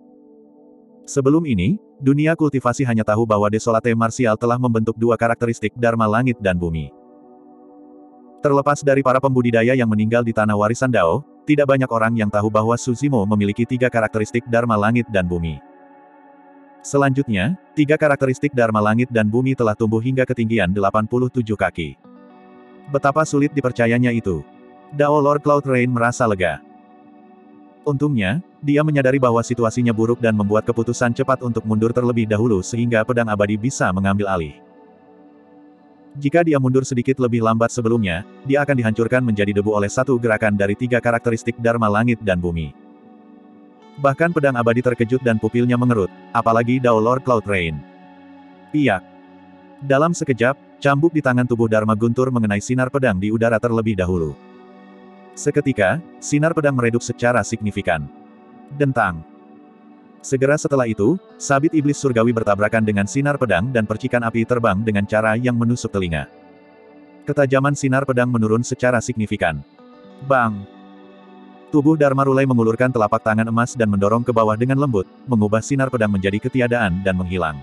Sebelum ini, dunia kultivasi hanya tahu bahwa Desolate Martial telah membentuk dua karakteristik Dharma Langit dan Bumi. Terlepas dari para pembudidaya yang meninggal di tanah warisan Dao, tidak banyak orang yang tahu bahwa Suzimo memiliki tiga karakteristik Dharma Langit dan Bumi. Selanjutnya, tiga karakteristik Dharma Langit dan Bumi telah tumbuh hingga ketinggian delapan puluh tujuh kaki. Betapa sulit dipercayanya itu. Dao Lord Cloud Rain merasa lega. Untungnya, dia menyadari bahwa situasinya buruk dan membuat keputusan cepat untuk mundur terlebih dahulu sehingga pedang abadi bisa mengambil alih. Jika dia mundur sedikit lebih lambat sebelumnya, dia akan dihancurkan menjadi debu oleh satu gerakan dari tiga karakteristik Dharma Langit dan Bumi. Bahkan pedang abadi terkejut dan pupilnya mengerut, apalagi Dao Lord Cloud Rain. Piak. Dalam sekejap, cambuk di tangan tubuh Dharma Guntur mengenai sinar pedang di udara terlebih dahulu. Seketika, sinar pedang meredup secara signifikan. Dentang. Segera setelah itu, sabit iblis surgawi bertabrakan dengan sinar pedang dan percikan api terbang dengan cara yang menusuk telinga. Ketajaman sinar pedang menurun secara signifikan. Bang! Tubuh Dharma Rulai mengulurkan telapak tangan emas dan mendorong ke bawah dengan lembut, mengubah sinar pedang menjadi ketiadaan dan menghilang.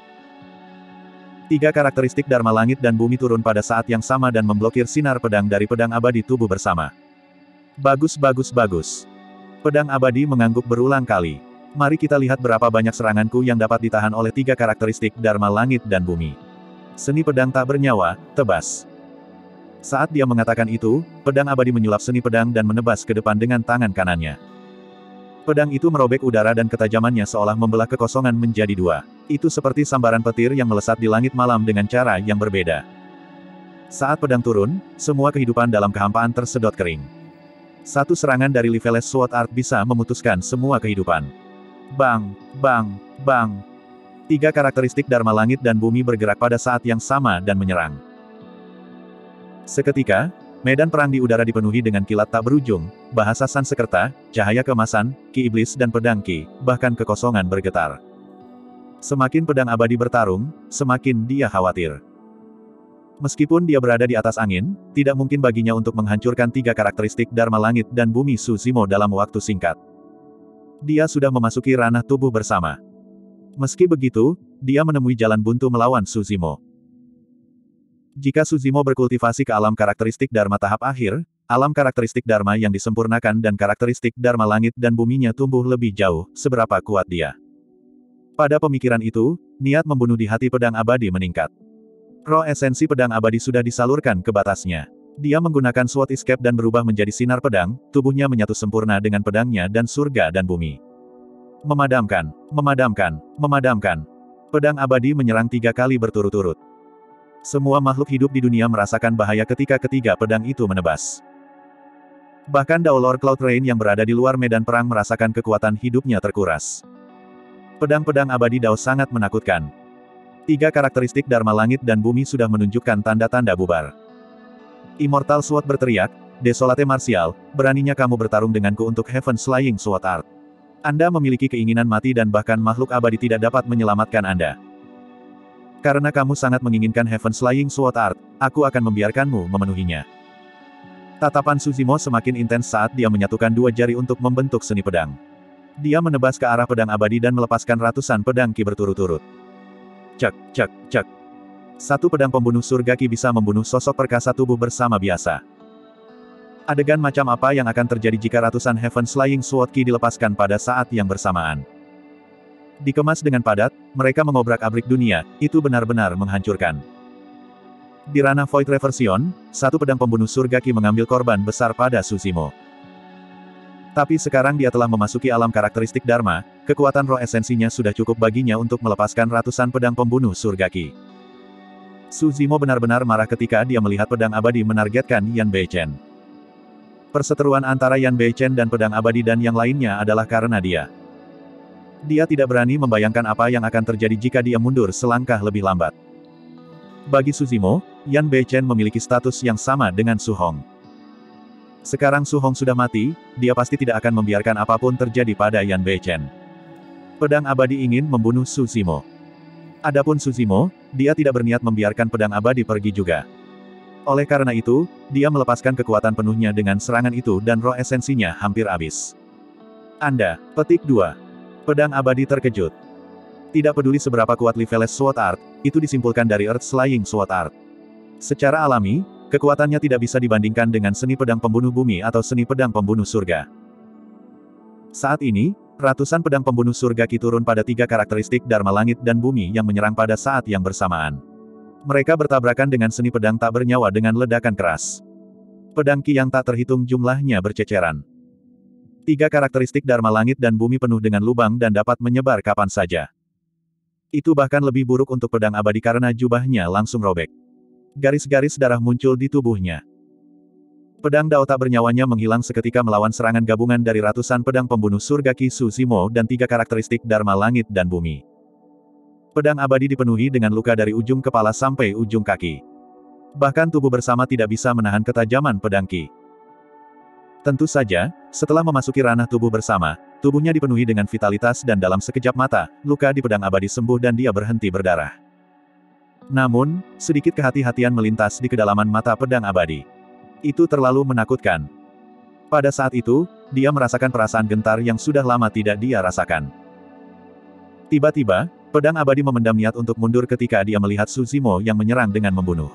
Tiga karakteristik Dharma Langit dan Bumi turun pada saat yang sama dan memblokir sinar pedang dari pedang abadi tubuh bersama. Bagus bagus bagus. Pedang abadi mengangguk berulang kali. Mari kita lihat berapa banyak seranganku yang dapat ditahan oleh tiga karakteristik Dharma Langit dan Bumi. Seni pedang tak bernyawa, tebas. Saat dia mengatakan itu, pedang abadi menyulap seni pedang dan menebas ke depan dengan tangan kanannya. Pedang itu merobek udara dan ketajamannya seolah membelah kekosongan menjadi dua. Itu seperti sambaran petir yang melesat di langit malam dengan cara yang berbeda. Saat pedang turun, semua kehidupan dalam kehampaan tersedot kering. Satu serangan dari Liveles Sword Art bisa memutuskan semua kehidupan. Bang, bang, bang. Tiga karakteristik Dharma Langit dan Bumi bergerak pada saat yang sama dan menyerang. Seketika, medan perang di udara dipenuhi dengan kilat tak berujung, bahasa Sanskerta, cahaya keemasan, ki iblis dan pedang ki, bahkan kekosongan bergetar. Semakin pedang abadi bertarung, semakin dia khawatir. Meskipun dia berada di atas angin, tidak mungkin baginya untuk menghancurkan tiga karakteristik Dharma Langit dan Bumi Suzimo dalam waktu singkat. Dia sudah memasuki ranah tubuh bersama. Meski begitu, dia menemui jalan buntu melawan Suzimo. Jika Suzimo berkultivasi ke alam karakteristik Dharma tahap akhir, alam karakteristik Dharma yang disempurnakan dan karakteristik Dharma Langit dan Buminya tumbuh lebih jauh, seberapa kuat dia. Pada pemikiran itu, niat membunuh di hati pedang abadi meningkat. Roh esensi pedang abadi sudah disalurkan ke batasnya. Dia menggunakan Sword Escape dan berubah menjadi sinar pedang, tubuhnya menyatu sempurna dengan pedangnya dan surga dan bumi. Memadamkan, memadamkan, memadamkan. Pedang abadi menyerang tiga kali berturut-turut. Semua makhluk hidup di dunia merasakan bahaya ketika ketiga pedang itu menebas. Bahkan Dao Lord Cloud Rain yang berada di luar medan perang merasakan kekuatan hidupnya terkuras. Pedang-pedang abadi Dao sangat menakutkan. Tiga karakteristik Dharma Langit dan Bumi sudah menunjukkan tanda-tanda bubar. Immortal Sword berteriak, Desolate Martial, beraninya kamu bertarung denganku untuk Heaven Slaying Sword Art. Anda memiliki keinginan mati dan bahkan makhluk abadi tidak dapat menyelamatkan Anda. Karena kamu sangat menginginkan Heaven Slaying Sword Art, aku akan membiarkanmu memenuhinya. Tatapan Suzimo semakin intens saat dia menyatukan dua jari untuk membentuk seni pedang. Dia menebas ke arah pedang abadi dan melepaskan ratusan pedang ki berturut-turut. Cek, cek, cek. Satu pedang pembunuh surga ki bisa membunuh sosok perkasa tubuh bersama biasa. Adegan macam apa yang akan terjadi jika ratusan Heaven Slaying Sword ki dilepaskan pada saat yang bersamaan? Dikemas dengan padat, mereka mengobrak-abrik dunia, itu benar-benar menghancurkan. Di ranah Void Reversion, satu pedang pembunuh surga ki mengambil korban besar pada Suzimo. Tapi sekarang dia telah memasuki alam karakteristik Dharma, kekuatan roh esensinya sudah cukup baginya untuk melepaskan ratusan pedang pembunuh surga ki. Suzimo benar-benar marah ketika dia melihat pedang abadi menargetkan Yan Beichen. Perseteruan antara Yan Beichen dan pedang abadi dan yang lainnya adalah karena dia. Dia tidak berani membayangkan apa yang akan terjadi jika dia mundur selangkah lebih lambat. Bagi Suzimo, Yan Beichen memiliki status yang sama dengan Su Hong. Sekarang Su Hong sudah mati, dia pasti tidak akan membiarkan apapun terjadi pada Yan Beichen. Pedang abadi ingin membunuh Suzimo. Adapun Suzimo, dia tidak berniat membiarkan pedang abadi pergi juga. Oleh karena itu, dia melepaskan kekuatan penuhnya dengan serangan itu dan roh esensinya hampir habis. Anda, petik dua. Pedang abadi terkejut. Tidak peduli seberapa kuat Liveles Sword Art, itu disimpulkan dari Earth Slaying Sword Art. Secara alami, kekuatannya tidak bisa dibandingkan dengan seni pedang pembunuh bumi atau seni pedang pembunuh surga. Saat ini, Ratusan pedang pembunuh surga Ki turun pada tiga karakteristik Dharma Langit dan Bumi yang menyerang pada saat yang bersamaan. Mereka bertabrakan dengan seni pedang tak bernyawa dengan ledakan keras. Pedang Ki yang tak terhitung jumlahnya berceceran. Tiga karakteristik Dharma Langit dan Bumi penuh dengan lubang dan dapat menyebar kapan saja. Itu bahkan lebih buruk untuk pedang abadi karena jubahnya langsung robek. Garis-garis darah muncul di tubuhnya. Pedang Dao tak benyawanya menghilang seketika melawan serangan gabungan dari ratusan pedang pembunuh surga Ki Tsushimo dan tiga karakteristik Dharma Langit dan Bumi. Pedang abadi dipenuhi dengan luka dari ujung kepala sampai ujung kaki. Bahkan tubuh bersama tidak bisa menahan ketajaman pedang Ki. Tentu saja, setelah memasuki ranah tubuh bersama, tubuhnya dipenuhi dengan vitalitas dan dalam sekejap mata, luka di pedang abadi sembuh dan dia berhenti berdarah. Namun, sedikit kehati-hatian melintas di kedalaman mata pedang abadi. Itu terlalu menakutkan. Pada saat itu, dia merasakan perasaan gentar yang sudah lama tidak dia rasakan. Tiba-tiba, pedang abadi memendam niat untuk mundur ketika dia melihat Tsushimo yang menyerang dengan membunuh.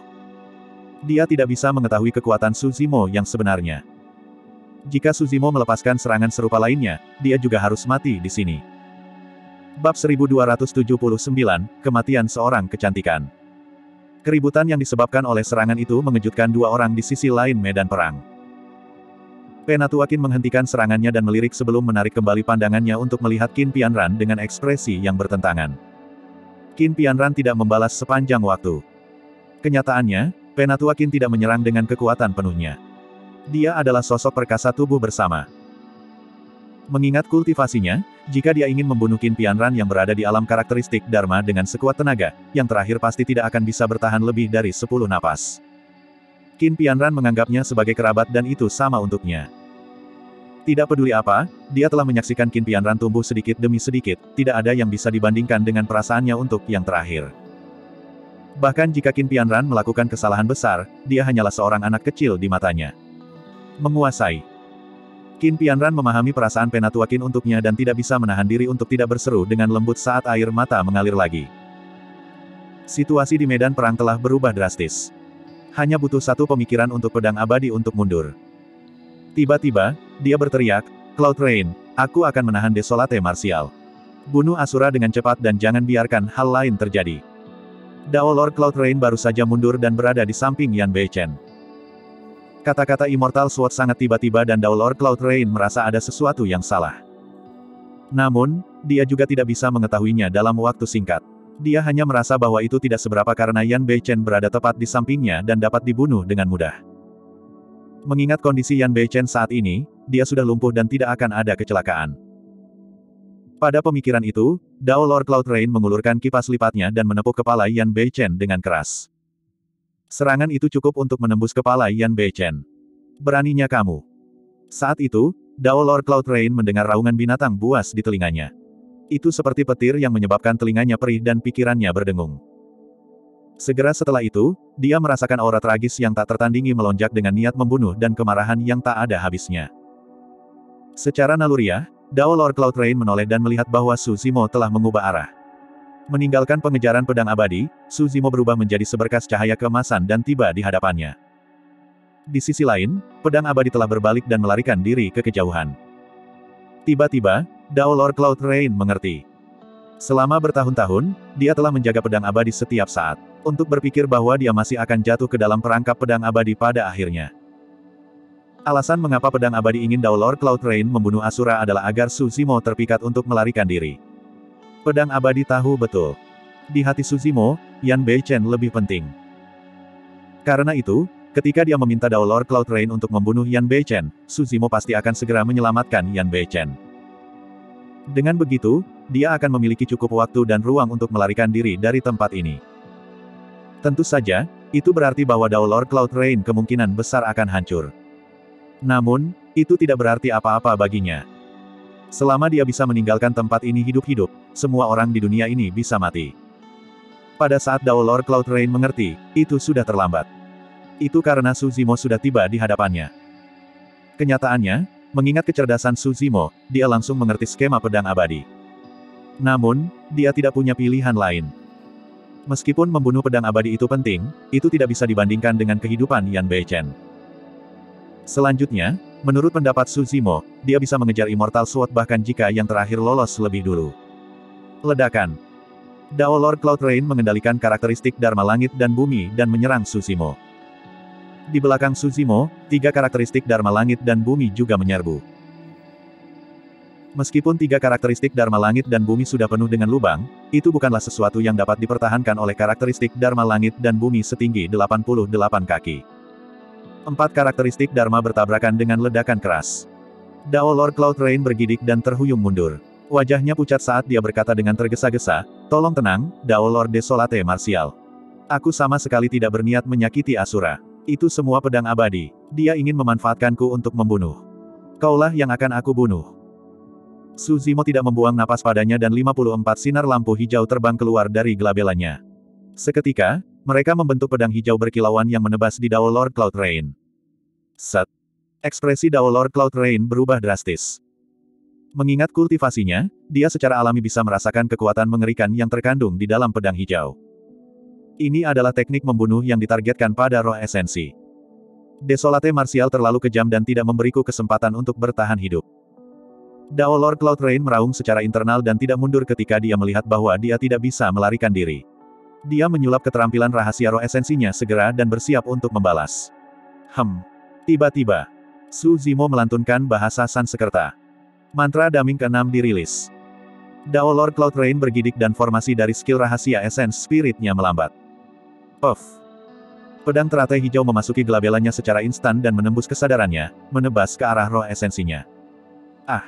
Dia tidak bisa mengetahui kekuatan Tsushimo yang sebenarnya. Jika Tsushimo melepaskan serangan serupa lainnya, dia juga harus mati di sini. Bab seribu dua ratus tujuh puluh sembilan, Kematian Seorang Kecantikan. Keributan yang disebabkan oleh serangan itu mengejutkan dua orang di sisi lain medan perang. Penatuakin menghentikan serangannya dan melirik sebelum menarik kembali pandangannya untuk melihat Qin Pianran dengan ekspresi yang bertentangan. Qin Pianran tidak membalas sepanjang waktu. Kenyataannya, Penatuakin tidak menyerang dengan kekuatan penuhnya. Dia adalah sosok perkasa tubuh bersama. Mengingat kultivasinya, jika dia ingin membunuh Qin Pianran yang berada di alam karakteristik Dharma dengan sekuat tenaga, yang terakhir pasti tidak akan bisa bertahan lebih dari sepuluh napas. Qin Pianran menganggapnya sebagai kerabat dan itu sama untuknya. Tidak peduli apa, dia telah menyaksikan Qin Pianran tumbuh sedikit demi sedikit, tidak ada yang bisa dibandingkan dengan perasaannya untuk yang terakhir. Bahkan jika Qin Pianran melakukan kesalahan besar, dia hanyalah seorang anak kecil di matanya. Menguasai. Qin Pianran memahami perasaan Penatuakin untuknya dan tidak bisa menahan diri untuk tidak berseru dengan lembut saat air mata mengalir lagi. Situasi di medan perang telah berubah drastis. Hanya butuh satu pemikiran untuk pedang abadi untuk mundur. Tiba-tiba, dia berteriak, Cloud Rain, aku akan menahan Desolate Martial. Bunuh Asura dengan cepat dan jangan biarkan hal lain terjadi. Dao Lord Cloud Rain baru saja mundur dan berada di samping Yan Beichen. Kata-kata Immortal Sword sangat tiba-tiba dan Dao Lord Cloud Rain merasa ada sesuatu yang salah. Namun, dia juga tidak bisa mengetahuinya dalam waktu singkat. Dia hanya merasa bahwa itu tidak seberapa karena Yan Beichen berada tepat di sampingnya dan dapat dibunuh dengan mudah. Mengingat kondisi Yan Beichen saat ini, dia sudah lumpuh dan tidak akan ada kecelakaan. Pada pemikiran itu, Dao Lord Cloud Rain mengulurkan kipas lipatnya dan menepuk kepala Yan Beichen dengan keras. Serangan itu cukup untuk menembus kepala Yan Beichen. Beraninya kamu. Saat itu, Dao Lord Cloud Rain mendengar raungan binatang buas di telinganya. Itu seperti petir yang menyebabkan telinganya perih dan pikirannya berdengung. Segera setelah itu, dia merasakan aura tragis yang tak tertandingi melonjak dengan niat membunuh dan kemarahan yang tak ada habisnya. Secara naluriah, Dao Lord Cloud Rain menoleh dan melihat bahwa Tsushimo telah mengubah arah. Meninggalkan pengejaran pedang abadi, Tsushimo berubah menjadi seberkas cahaya keemasan dan tiba di hadapannya. Di sisi lain, pedang abadi telah berbalik dan melarikan diri ke kejauhan. Tiba-tiba, Dao Lord Cloud Rain mengerti. Selama bertahun-tahun, dia telah menjaga pedang abadi setiap saat, untuk berpikir bahwa dia masih akan jatuh ke dalam perangkap pedang abadi pada akhirnya. Alasan mengapa pedang abadi ingin Dao Lord Cloud Rain membunuh Asura adalah agar Tsushimo terpikat untuk melarikan diri. Pedang abadi tahu betul. Di hati Tsushimo, Yan Beichen lebih penting. Karena itu, ketika dia meminta Dao Lord Cloud Rain untuk membunuh Yan Beichen, Tsushimo pasti akan segera menyelamatkan Yan Beichen. Dengan begitu, dia akan memiliki cukup waktu dan ruang untuk melarikan diri dari tempat ini. Tentu saja, itu berarti bahwa Dao Lord Cloud Rain kemungkinan besar akan hancur. Namun, itu tidak berarti apa-apa baginya. Selama dia bisa meninggalkan tempat ini hidup-hidup, semua orang di dunia ini bisa mati. Pada saat Dao Lord Cloud Rain mengerti, itu sudah terlambat. Itu karena Tsushimo sudah tiba di hadapannya. Kenyataannya, mengingat kecerdasan Tsushimo, dia langsung mengerti skema pedang abadi. Namun, dia tidak punya pilihan lain. Meskipun membunuh pedang abadi itu penting, itu tidak bisa dibandingkan dengan kehidupan Yan Beichen. Selanjutnya, Menurut pendapat Su Zimo, dia bisa mengejar Immortal Sword bahkan jika yang terakhir lolos lebih dulu. Ledakan. Dao Lord Cloud Rain mengendalikan karakteristik Dharma Langit dan Bumi dan menyerang Su Zimo. Di belakang Su Zimo, tiga karakteristik Dharma Langit dan Bumi juga menyerbu. Meskipun tiga karakteristik Dharma Langit dan Bumi sudah penuh dengan lubang, itu bukanlah sesuatu yang dapat dipertahankan oleh karakteristik Dharma Langit dan Bumi setinggi delapan puluh delapan kaki. Empat karakteristik Dharma bertabrakan dengan ledakan keras. Dao Lord Cloud Rain bergidik dan terhuyung mundur. Wajahnya pucat saat dia berkata dengan tergesa-gesa, "Tolong tenang, Dao Lord Desolate Martial. Aku sama sekali tidak berniat menyakiti Asura. Itu semua pedang abadi. Dia ingin memanfaatkanku untuk membunuh. Kaulah yang akan aku bunuh." Su Zimo tidak membuang napas padanya dan lima puluh empat sinar lampu hijau terbang keluar dari gelabelannya. Seketika, mereka membentuk pedang hijau berkilauan yang menebas di Dao Lord Cloud Rain. Set. Ekspresi Dao Lord Cloud Rain berubah drastis. Mengingat kultivasinya, dia secara alami bisa merasakan kekuatan mengerikan yang terkandung di dalam pedang hijau. Ini adalah teknik membunuh yang ditargetkan pada roh esensi. Desolate Martial terlalu kejam dan tidak memberiku kesempatan untuk bertahan hidup. Dao Lord Cloud Rain meraung secara internal dan tidak mundur ketika dia melihat bahwa dia tidak bisa melarikan diri. Dia menyulap keterampilan rahasia roh esensinya segera dan bersiap untuk membalas. Hem. Tiba-tiba, Su Zimo melantunkan bahasa Sanskerta. Mantra daming keenam dirilis. Dao Lord Cloud Rain bergidik dan formasi dari skill rahasia Essence Spirit-nya melambat. Puff. Pedang teratai hijau memasuki gelabelannya secara instan dan menembus kesadarannya, menebas ke arah roh esensinya. Ah.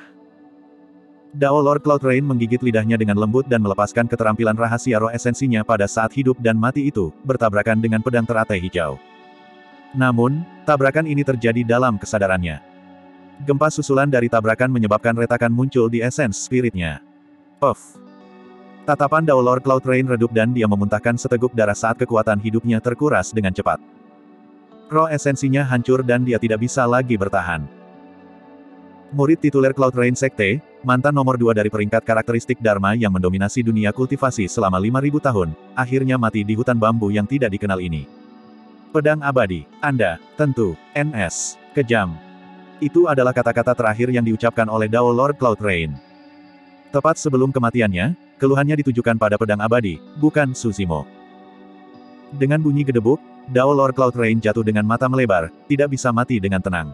Dao Lord Cloud Rain menggigit lidahnya dengan lembut dan melepaskan keterampilan rahasia roh esensinya pada saat hidup dan mati itu, bertabrakan dengan pedang teratai hijau. Namun, tabrakan ini terjadi dalam kesadarannya. Gempa susulan dari tabrakan menyebabkan retakan muncul di essence spiritnya. Puff. Tatapan Dao Lord Cloud Rain redup dan dia memuntahkan seteguk darah saat kekuatan hidupnya terkuras dengan cepat. Roh esensinya hancur dan dia tidak bisa lagi bertahan. Murid tituler Cloud Rain Sekte, mantan nomor dua dari peringkat karakteristik Dharma yang mendominasi dunia kultivasi selama lima ribu tahun, akhirnya mati di hutan bambu yang tidak dikenal ini. Pedang abadi, Anda, tentu, N S, kejam. Itu adalah kata-kata terakhir yang diucapkan oleh Dao Lord Cloud Rain. Tepat sebelum kematiannya, keluhannya ditujukan pada pedang abadi, bukan Su Zimo. Dengan bunyi gedebuk, Dao Lord Cloud Rain jatuh dengan mata melebar, tidak bisa mati dengan tenang.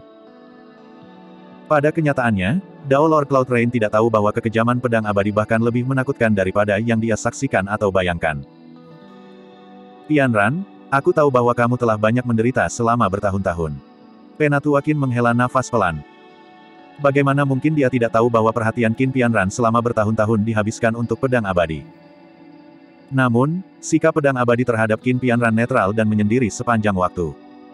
Pada kenyataannya, Dao Lord Cloud Rain tidak tahu bahwa kekejaman pedang abadi bahkan lebih menakutkan daripada yang dia saksikan atau bayangkan. Pianran, aku tahu bahwa kamu telah banyak menderita selama bertahun-tahun. Penatuakin menghela nafas pelan. Bagaimana mungkin dia tidak tahu bahwa perhatian Qin Pianran selama bertahun-tahun dihabiskan untuk pedang abadi. Namun, sikap pedang abadi terhadap Qin Pianran netral dan menyendiri sepanjang waktu.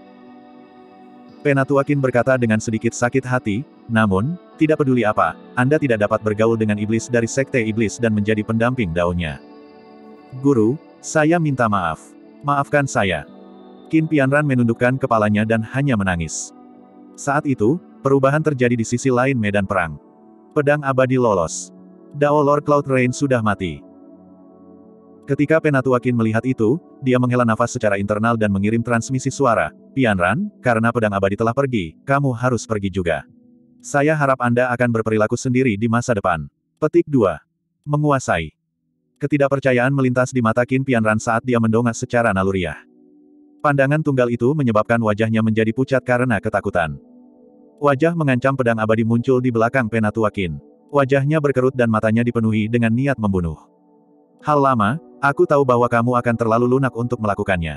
Penatuakin berkata dengan sedikit sakit hati, namun, tidak peduli apa, Anda tidak dapat bergaul dengan iblis dari Sekte Iblis dan menjadi pendamping daunnya. Guru, saya minta maaf. Maafkan saya. Qin Pianran menundukkan kepalanya dan hanya menangis. Saat itu, perubahan terjadi di sisi lain medan perang. Pedang abadi lolos. Dao Lord Cloud Rain sudah mati. Ketika Penatuakin melihat itu, dia menghela nafas secara internal dan mengirim transmisi suara. Pianran, karena pedang abadi telah pergi, kamu harus pergi juga. Saya harap Anda akan berperilaku sendiri di masa depan. Petik dua. Menguasai. Ketidakpercayaan melintas di mata Qin Pianran saat dia mendongak secara naluriah. Pandangan tunggal itu menyebabkan wajahnya menjadi pucat karena ketakutan. Wajah mengancam pedang abadi muncul di belakang Penatuakin. Wajahnya berkerut dan matanya dipenuhi dengan niat membunuh. Hal lama, aku tahu bahwa kamu akan terlalu lunak untuk melakukannya.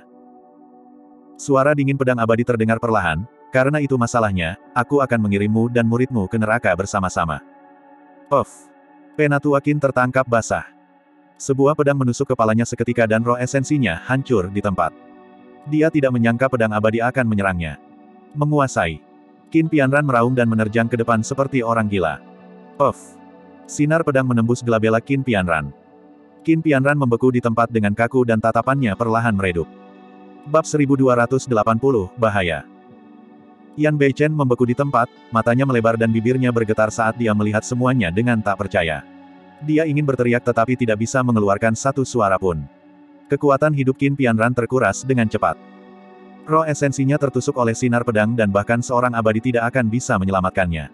Suara dingin pedang abadi terdengar perlahan, karena itu masalahnya, aku akan mengirimmu dan muridmu ke neraka bersama-sama. Puff. Penatuakin tertangkap basah. Sebuah pedang menusuk kepalanya seketika dan roh esensinya hancur di tempat. Dia tidak menyangka pedang abadi akan menyerangnya. Menguasai. Qin Pianran meraung dan menerjang ke depan seperti orang gila. Puff. Sinar pedang menembus gelabela Qin Pianran. Qin Pianran membeku di tempat dengan kaku dan tatapannya perlahan meredup. Bab seribu dua ratus delapan puluh, Bahaya. Yan Beichen membeku di tempat, matanya melebar dan bibirnya bergetar saat dia melihat semuanya dengan tak percaya. Dia ingin berteriak tetapi tidak bisa mengeluarkan satu suara pun. Kekuatan hidup Qin Pianran terkuras dengan cepat. Roh esensinya tertusuk oleh sinar pedang dan bahkan seorang abadi tidak akan bisa menyelamatkannya.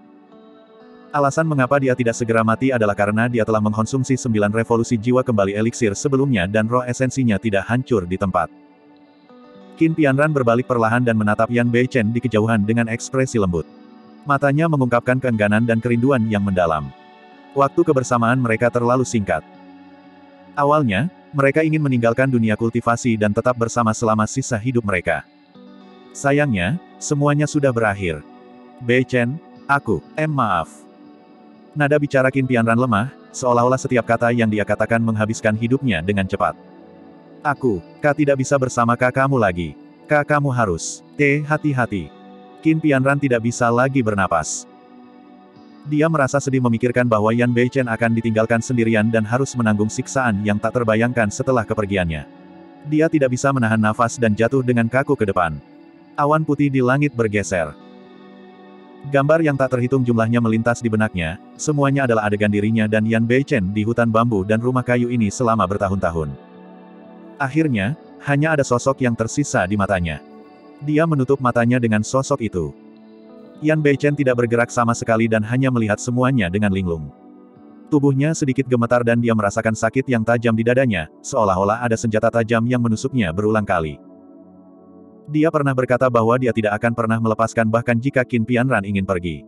Alasan mengapa dia tidak segera mati adalah karena dia telah mengkonsumsi sembilan revolusi jiwa kembali eliksir sebelumnya dan roh esensinya tidak hancur di tempat. Qin Pianran berbalik perlahan dan menatap Yan Beichen di kejauhan dengan ekspresi lembut. Matanya mengungkapkan keengganan dan kerinduan yang mendalam. Waktu kebersamaan mereka terlalu singkat. Awalnya, mereka ingin meninggalkan dunia kultivasi dan tetap bersama selama sisa hidup mereka. Sayangnya, semuanya sudah berakhir. Beichen, aku, em maaf. Nada bicara Qin Pianran lemah, seolah-olah setiap kata yang dia katakan menghabiskan hidupnya dengan cepat. Aku, kau tidak bisa bersama kakakmu lagi. Kakakmu harus, teh hati-hati. Qin Pianran tidak bisa lagi bernapas. Dia merasa sedih memikirkan bahwa Yan Beichen akan ditinggalkan sendirian dan harus menanggung siksaan yang tak terbayangkan setelah kepergiannya. Dia tidak bisa menahan nafas dan jatuh dengan kaku ke depan. Awan putih di langit bergeser. Gambar yang tak terhitung jumlahnya melintas di benaknya, semuanya adalah adegan dirinya dan Yan Beichen di hutan bambu dan rumah kayu ini selama bertahun-tahun. Akhirnya, hanya ada sosok yang tersisa di matanya. Dia menutup matanya dengan sosok itu. Yan Beichen tidak bergerak sama sekali dan hanya melihat semuanya dengan linglung. Tubuhnya sedikit gemetar dan dia merasakan sakit yang tajam di dadanya, seolah-olah ada senjata tajam yang menusuknya berulang kali. Dia pernah berkata bahwa dia tidak akan pernah melepaskan bahkan jika Qin Pianran ingin pergi.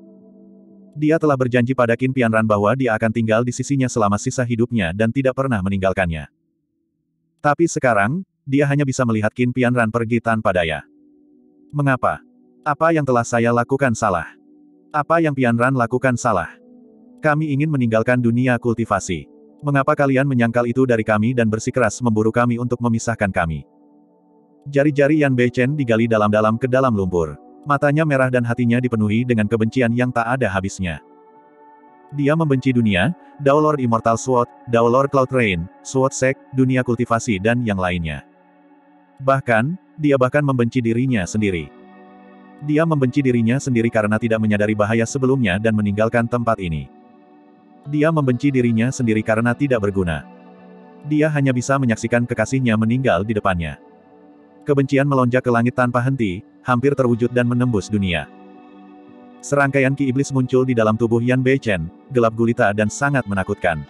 Dia telah berjanji pada Qin Pianran bahwa dia akan tinggal di sisinya selama sisa hidupnya dan tidak pernah meninggalkannya. Tapi sekarang, dia hanya bisa melihat Qin Pianran pergi tanpa daya. Mengapa? Apa yang telah saya lakukan salah? Apa yang Pianran lakukan salah? Kami ingin meninggalkan dunia kultivasi. Mengapa kalian menyangkal itu dari kami dan bersikeras memburu kami untuk memisahkan kami? Jari-jari Yan Beichen digali dalam-dalam ke dalam lumpur. Matanya merah dan hatinya dipenuhi dengan kebencian yang tak ada habisnya. Dia membenci dunia, Dao Lord Immortal Sword, Dao Lord Cloud Rain, Sword Sect, dunia kultivasi dan yang lainnya. Bahkan, dia bahkan membenci dirinya sendiri. Dia membenci dirinya sendiri karena tidak menyadari bahaya sebelumnya dan meninggalkan tempat ini. Dia membenci dirinya sendiri karena tidak berguna. Dia hanya bisa menyaksikan kekasihnya meninggal di depannya. Kebencian melonjak ke langit tanpa henti, hampir terwujud dan menembus dunia. Serangkaian ki iblis muncul di dalam tubuh Yan Beichen, gelap gulita dan sangat menakutkan.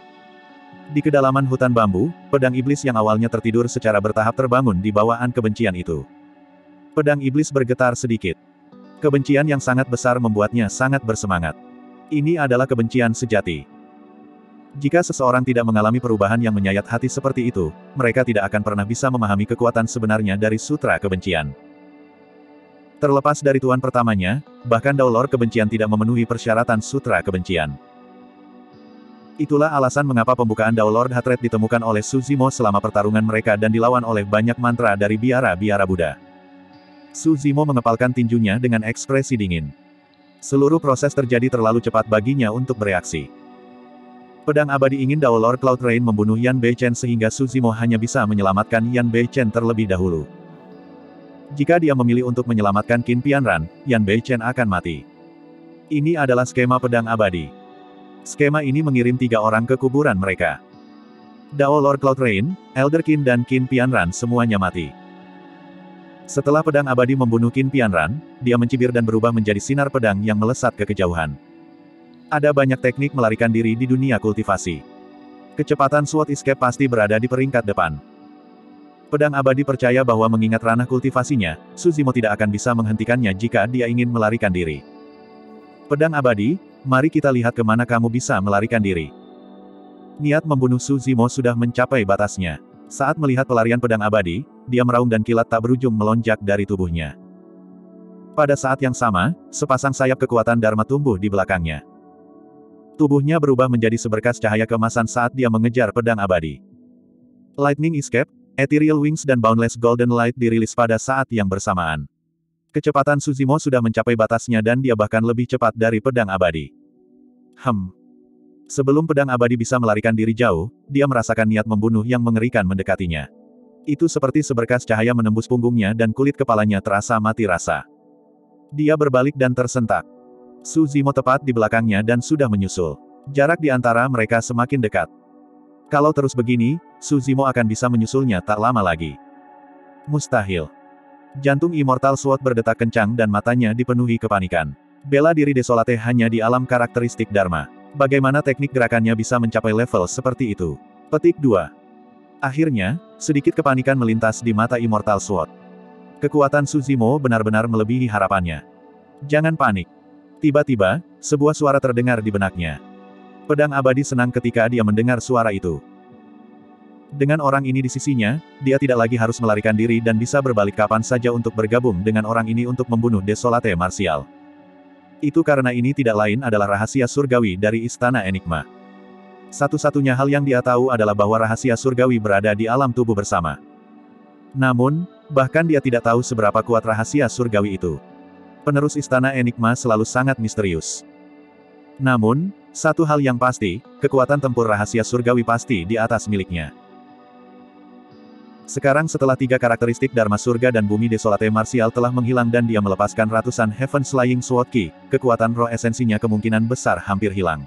Di kedalaman hutan bambu, pedang iblis yang awalnya tertidur secara bertahap terbangun di bawaan kebencian itu. Pedang iblis bergetar sedikit. Kebencian yang sangat besar membuatnya sangat bersemangat. Ini adalah kebencian sejati. Jika seseorang tidak mengalami perubahan yang menyayat hati seperti itu, mereka tidak akan pernah bisa memahami kekuatan sebenarnya dari sutra kebencian. Terlepas dari tuan pertamanya, bahkan Dao Lord kebencian tidak memenuhi persyaratan sutra kebencian. Itulah alasan mengapa pembukaan Dao Lord Hatred ditemukan oleh Su Zimo selama pertarungan mereka dan dilawan oleh banyak mantra dari biara-biara Buddha. Su Zimo mengepalkan tinjunya dengan ekspresi dingin. Seluruh proses terjadi terlalu cepat baginya untuk bereaksi. Pedang abadi ingin Dao Lord Cloud Rain membunuh Yan Beichen sehingga Su Zimo hanya bisa menyelamatkan Yan Beichen terlebih dahulu. Jika dia memilih untuk menyelamatkan Qin Pianran, Yan Beichen akan mati. Ini adalah skema pedang abadi. Skema ini mengirim tiga orang ke kuburan mereka. Dao Lord Cloud Rain, Elder Qin dan Qin Pianran semuanya mati. Setelah pedang abadi membunuh Qin Pianran, dia mencibir dan berubah menjadi sinar pedang yang melesat ke kejauhan. Ada banyak teknik melarikan diri di dunia kultivasi. Kecepatan Sword Escape pasti berada di peringkat depan. Pedang abadi percaya bahwa mengingat ranah kultivasinya, Su Zimo tidak akan bisa menghentikannya jika dia ingin melarikan diri. Pedang abadi, mari kita lihat kemana kamu bisa melarikan diri. Niat membunuh Su Zimo sudah mencapai batasnya. Saat melihat pelarian pedang abadi, dia meraung dan kilat tak berujung melonjak dari tubuhnya. Pada saat yang sama, sepasang sayap kekuatan Dharma tumbuh di belakangnya. Tubuhnya berubah menjadi seberkas cahaya keemasan saat dia mengejar pedang abadi. Lightning Escape, Ethereal Wings dan Boundless Golden Light dirilis pada saat yang bersamaan. Kecepatan Su Zimo sudah mencapai batasnya dan dia bahkan lebih cepat dari pedang abadi. Hem. Sebelum pedang abadi bisa melarikan diri jauh, dia merasakan niat membunuh yang mengerikan mendekatinya. Itu seperti seberkas cahaya menembus punggungnya dan kulit kepalanya terasa mati rasa. Dia berbalik dan tersentak. Su Zimo tepat di belakangnya dan sudah menyusul. Jarak di antara mereka semakin dekat. Kalau terus begini, Su Zimo akan bisa menyusulnya tak lama lagi. Mustahil. Jantung Immortal Sword berdetak kencang dan matanya dipenuhi kepanikan. Bela diri Desolate hanya di alam karakteristik Dharma. Bagaimana teknik gerakannya bisa mencapai level seperti itu? Petik dua. Akhirnya, sedikit kepanikan melintas di mata Immortal Sword. Kekuatan Suzimo benar-benar melebihi harapannya. Jangan panik. Tiba-tiba, sebuah suara terdengar di benaknya. Pedang abadi senang ketika dia mendengar suara itu. Dengan orang ini di sisinya, dia tidak lagi harus melarikan diri dan bisa berbalik kapan saja untuk bergabung dengan orang ini untuk membunuh Desolate Martial. Itu karena ini tidak lain adalah rahasia surgawi dari Istana Enigma. Satu-satunya hal yang dia tahu adalah bahwa rahasia surgawi berada di alam tubuh bersama. Namun, bahkan dia tidak tahu seberapa kuat rahasia surgawi itu. Penerus Istana Enigma selalu sangat misterius. Namun, satu hal yang pasti, kekuatan tempur rahasia surgawi pasti di atas miliknya. Sekarang setelah tiga karakteristik Dharma Surga dan Bumi Desolate Martial telah menghilang dan dia melepaskan ratusan Heaven Slaying Sword Ki, kekuatan roh esensinya kemungkinan besar hampir hilang.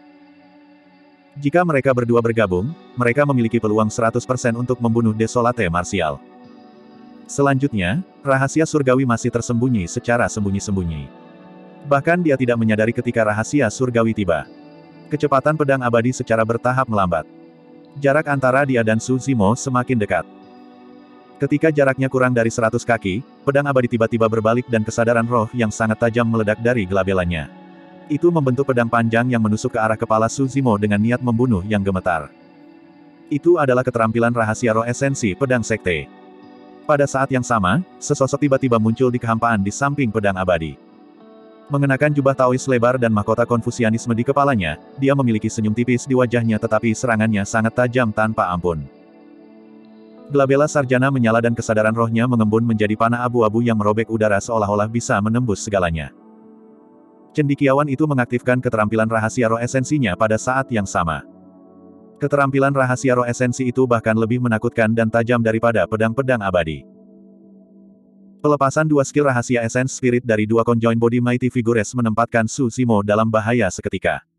Jika mereka berdua bergabung, mereka memiliki peluang seratus persen untuk membunuh Desolate Martial. Selanjutnya, rahasia surgawi masih tersembunyi secara sembunyi-sembunyi. Bahkan dia tidak menyadari ketika rahasia surgawi tiba. Kecepatan pedang abadi secara bertahap melambat. Jarak antara dia dan Suzimo semakin dekat. Ketika jaraknya kurang dari seratus kaki, pedang abadi tiba-tiba berbalik dan kesadaran roh yang sangat tajam meledak dari gelabelannya. Itu membentuk pedang panjang yang menusuk ke arah kepala Suzimo dengan niat membunuh yang gemetar. Itu adalah keterampilan rahasia roh esensi pedang sekte. Pada saat yang sama, sesosok tiba-tiba muncul di kehampaan di samping pedang abadi. Mengenakan jubah Taois lebar dan mahkota Konfusianisme di kepalanya, dia memiliki senyum tipis di wajahnya tetapi serangannya sangat tajam tanpa ampun. Glabella Sarjana menyala dan kesadaran rohnya mengembun menjadi panah abu-abu yang merobek udara seolah-olah bisa menembus segalanya. Cendekiawan itu mengaktifkan keterampilan rahasia roh esensinya pada saat yang sama. Keterampilan rahasia roh esensi itu bahkan lebih menakutkan dan tajam daripada pedang-pedang abadi. Pelepasan dua skill rahasia Essence Spirit dari dua Conjoined Body Mighty Figures menempatkan Suzimo dalam bahaya seketika.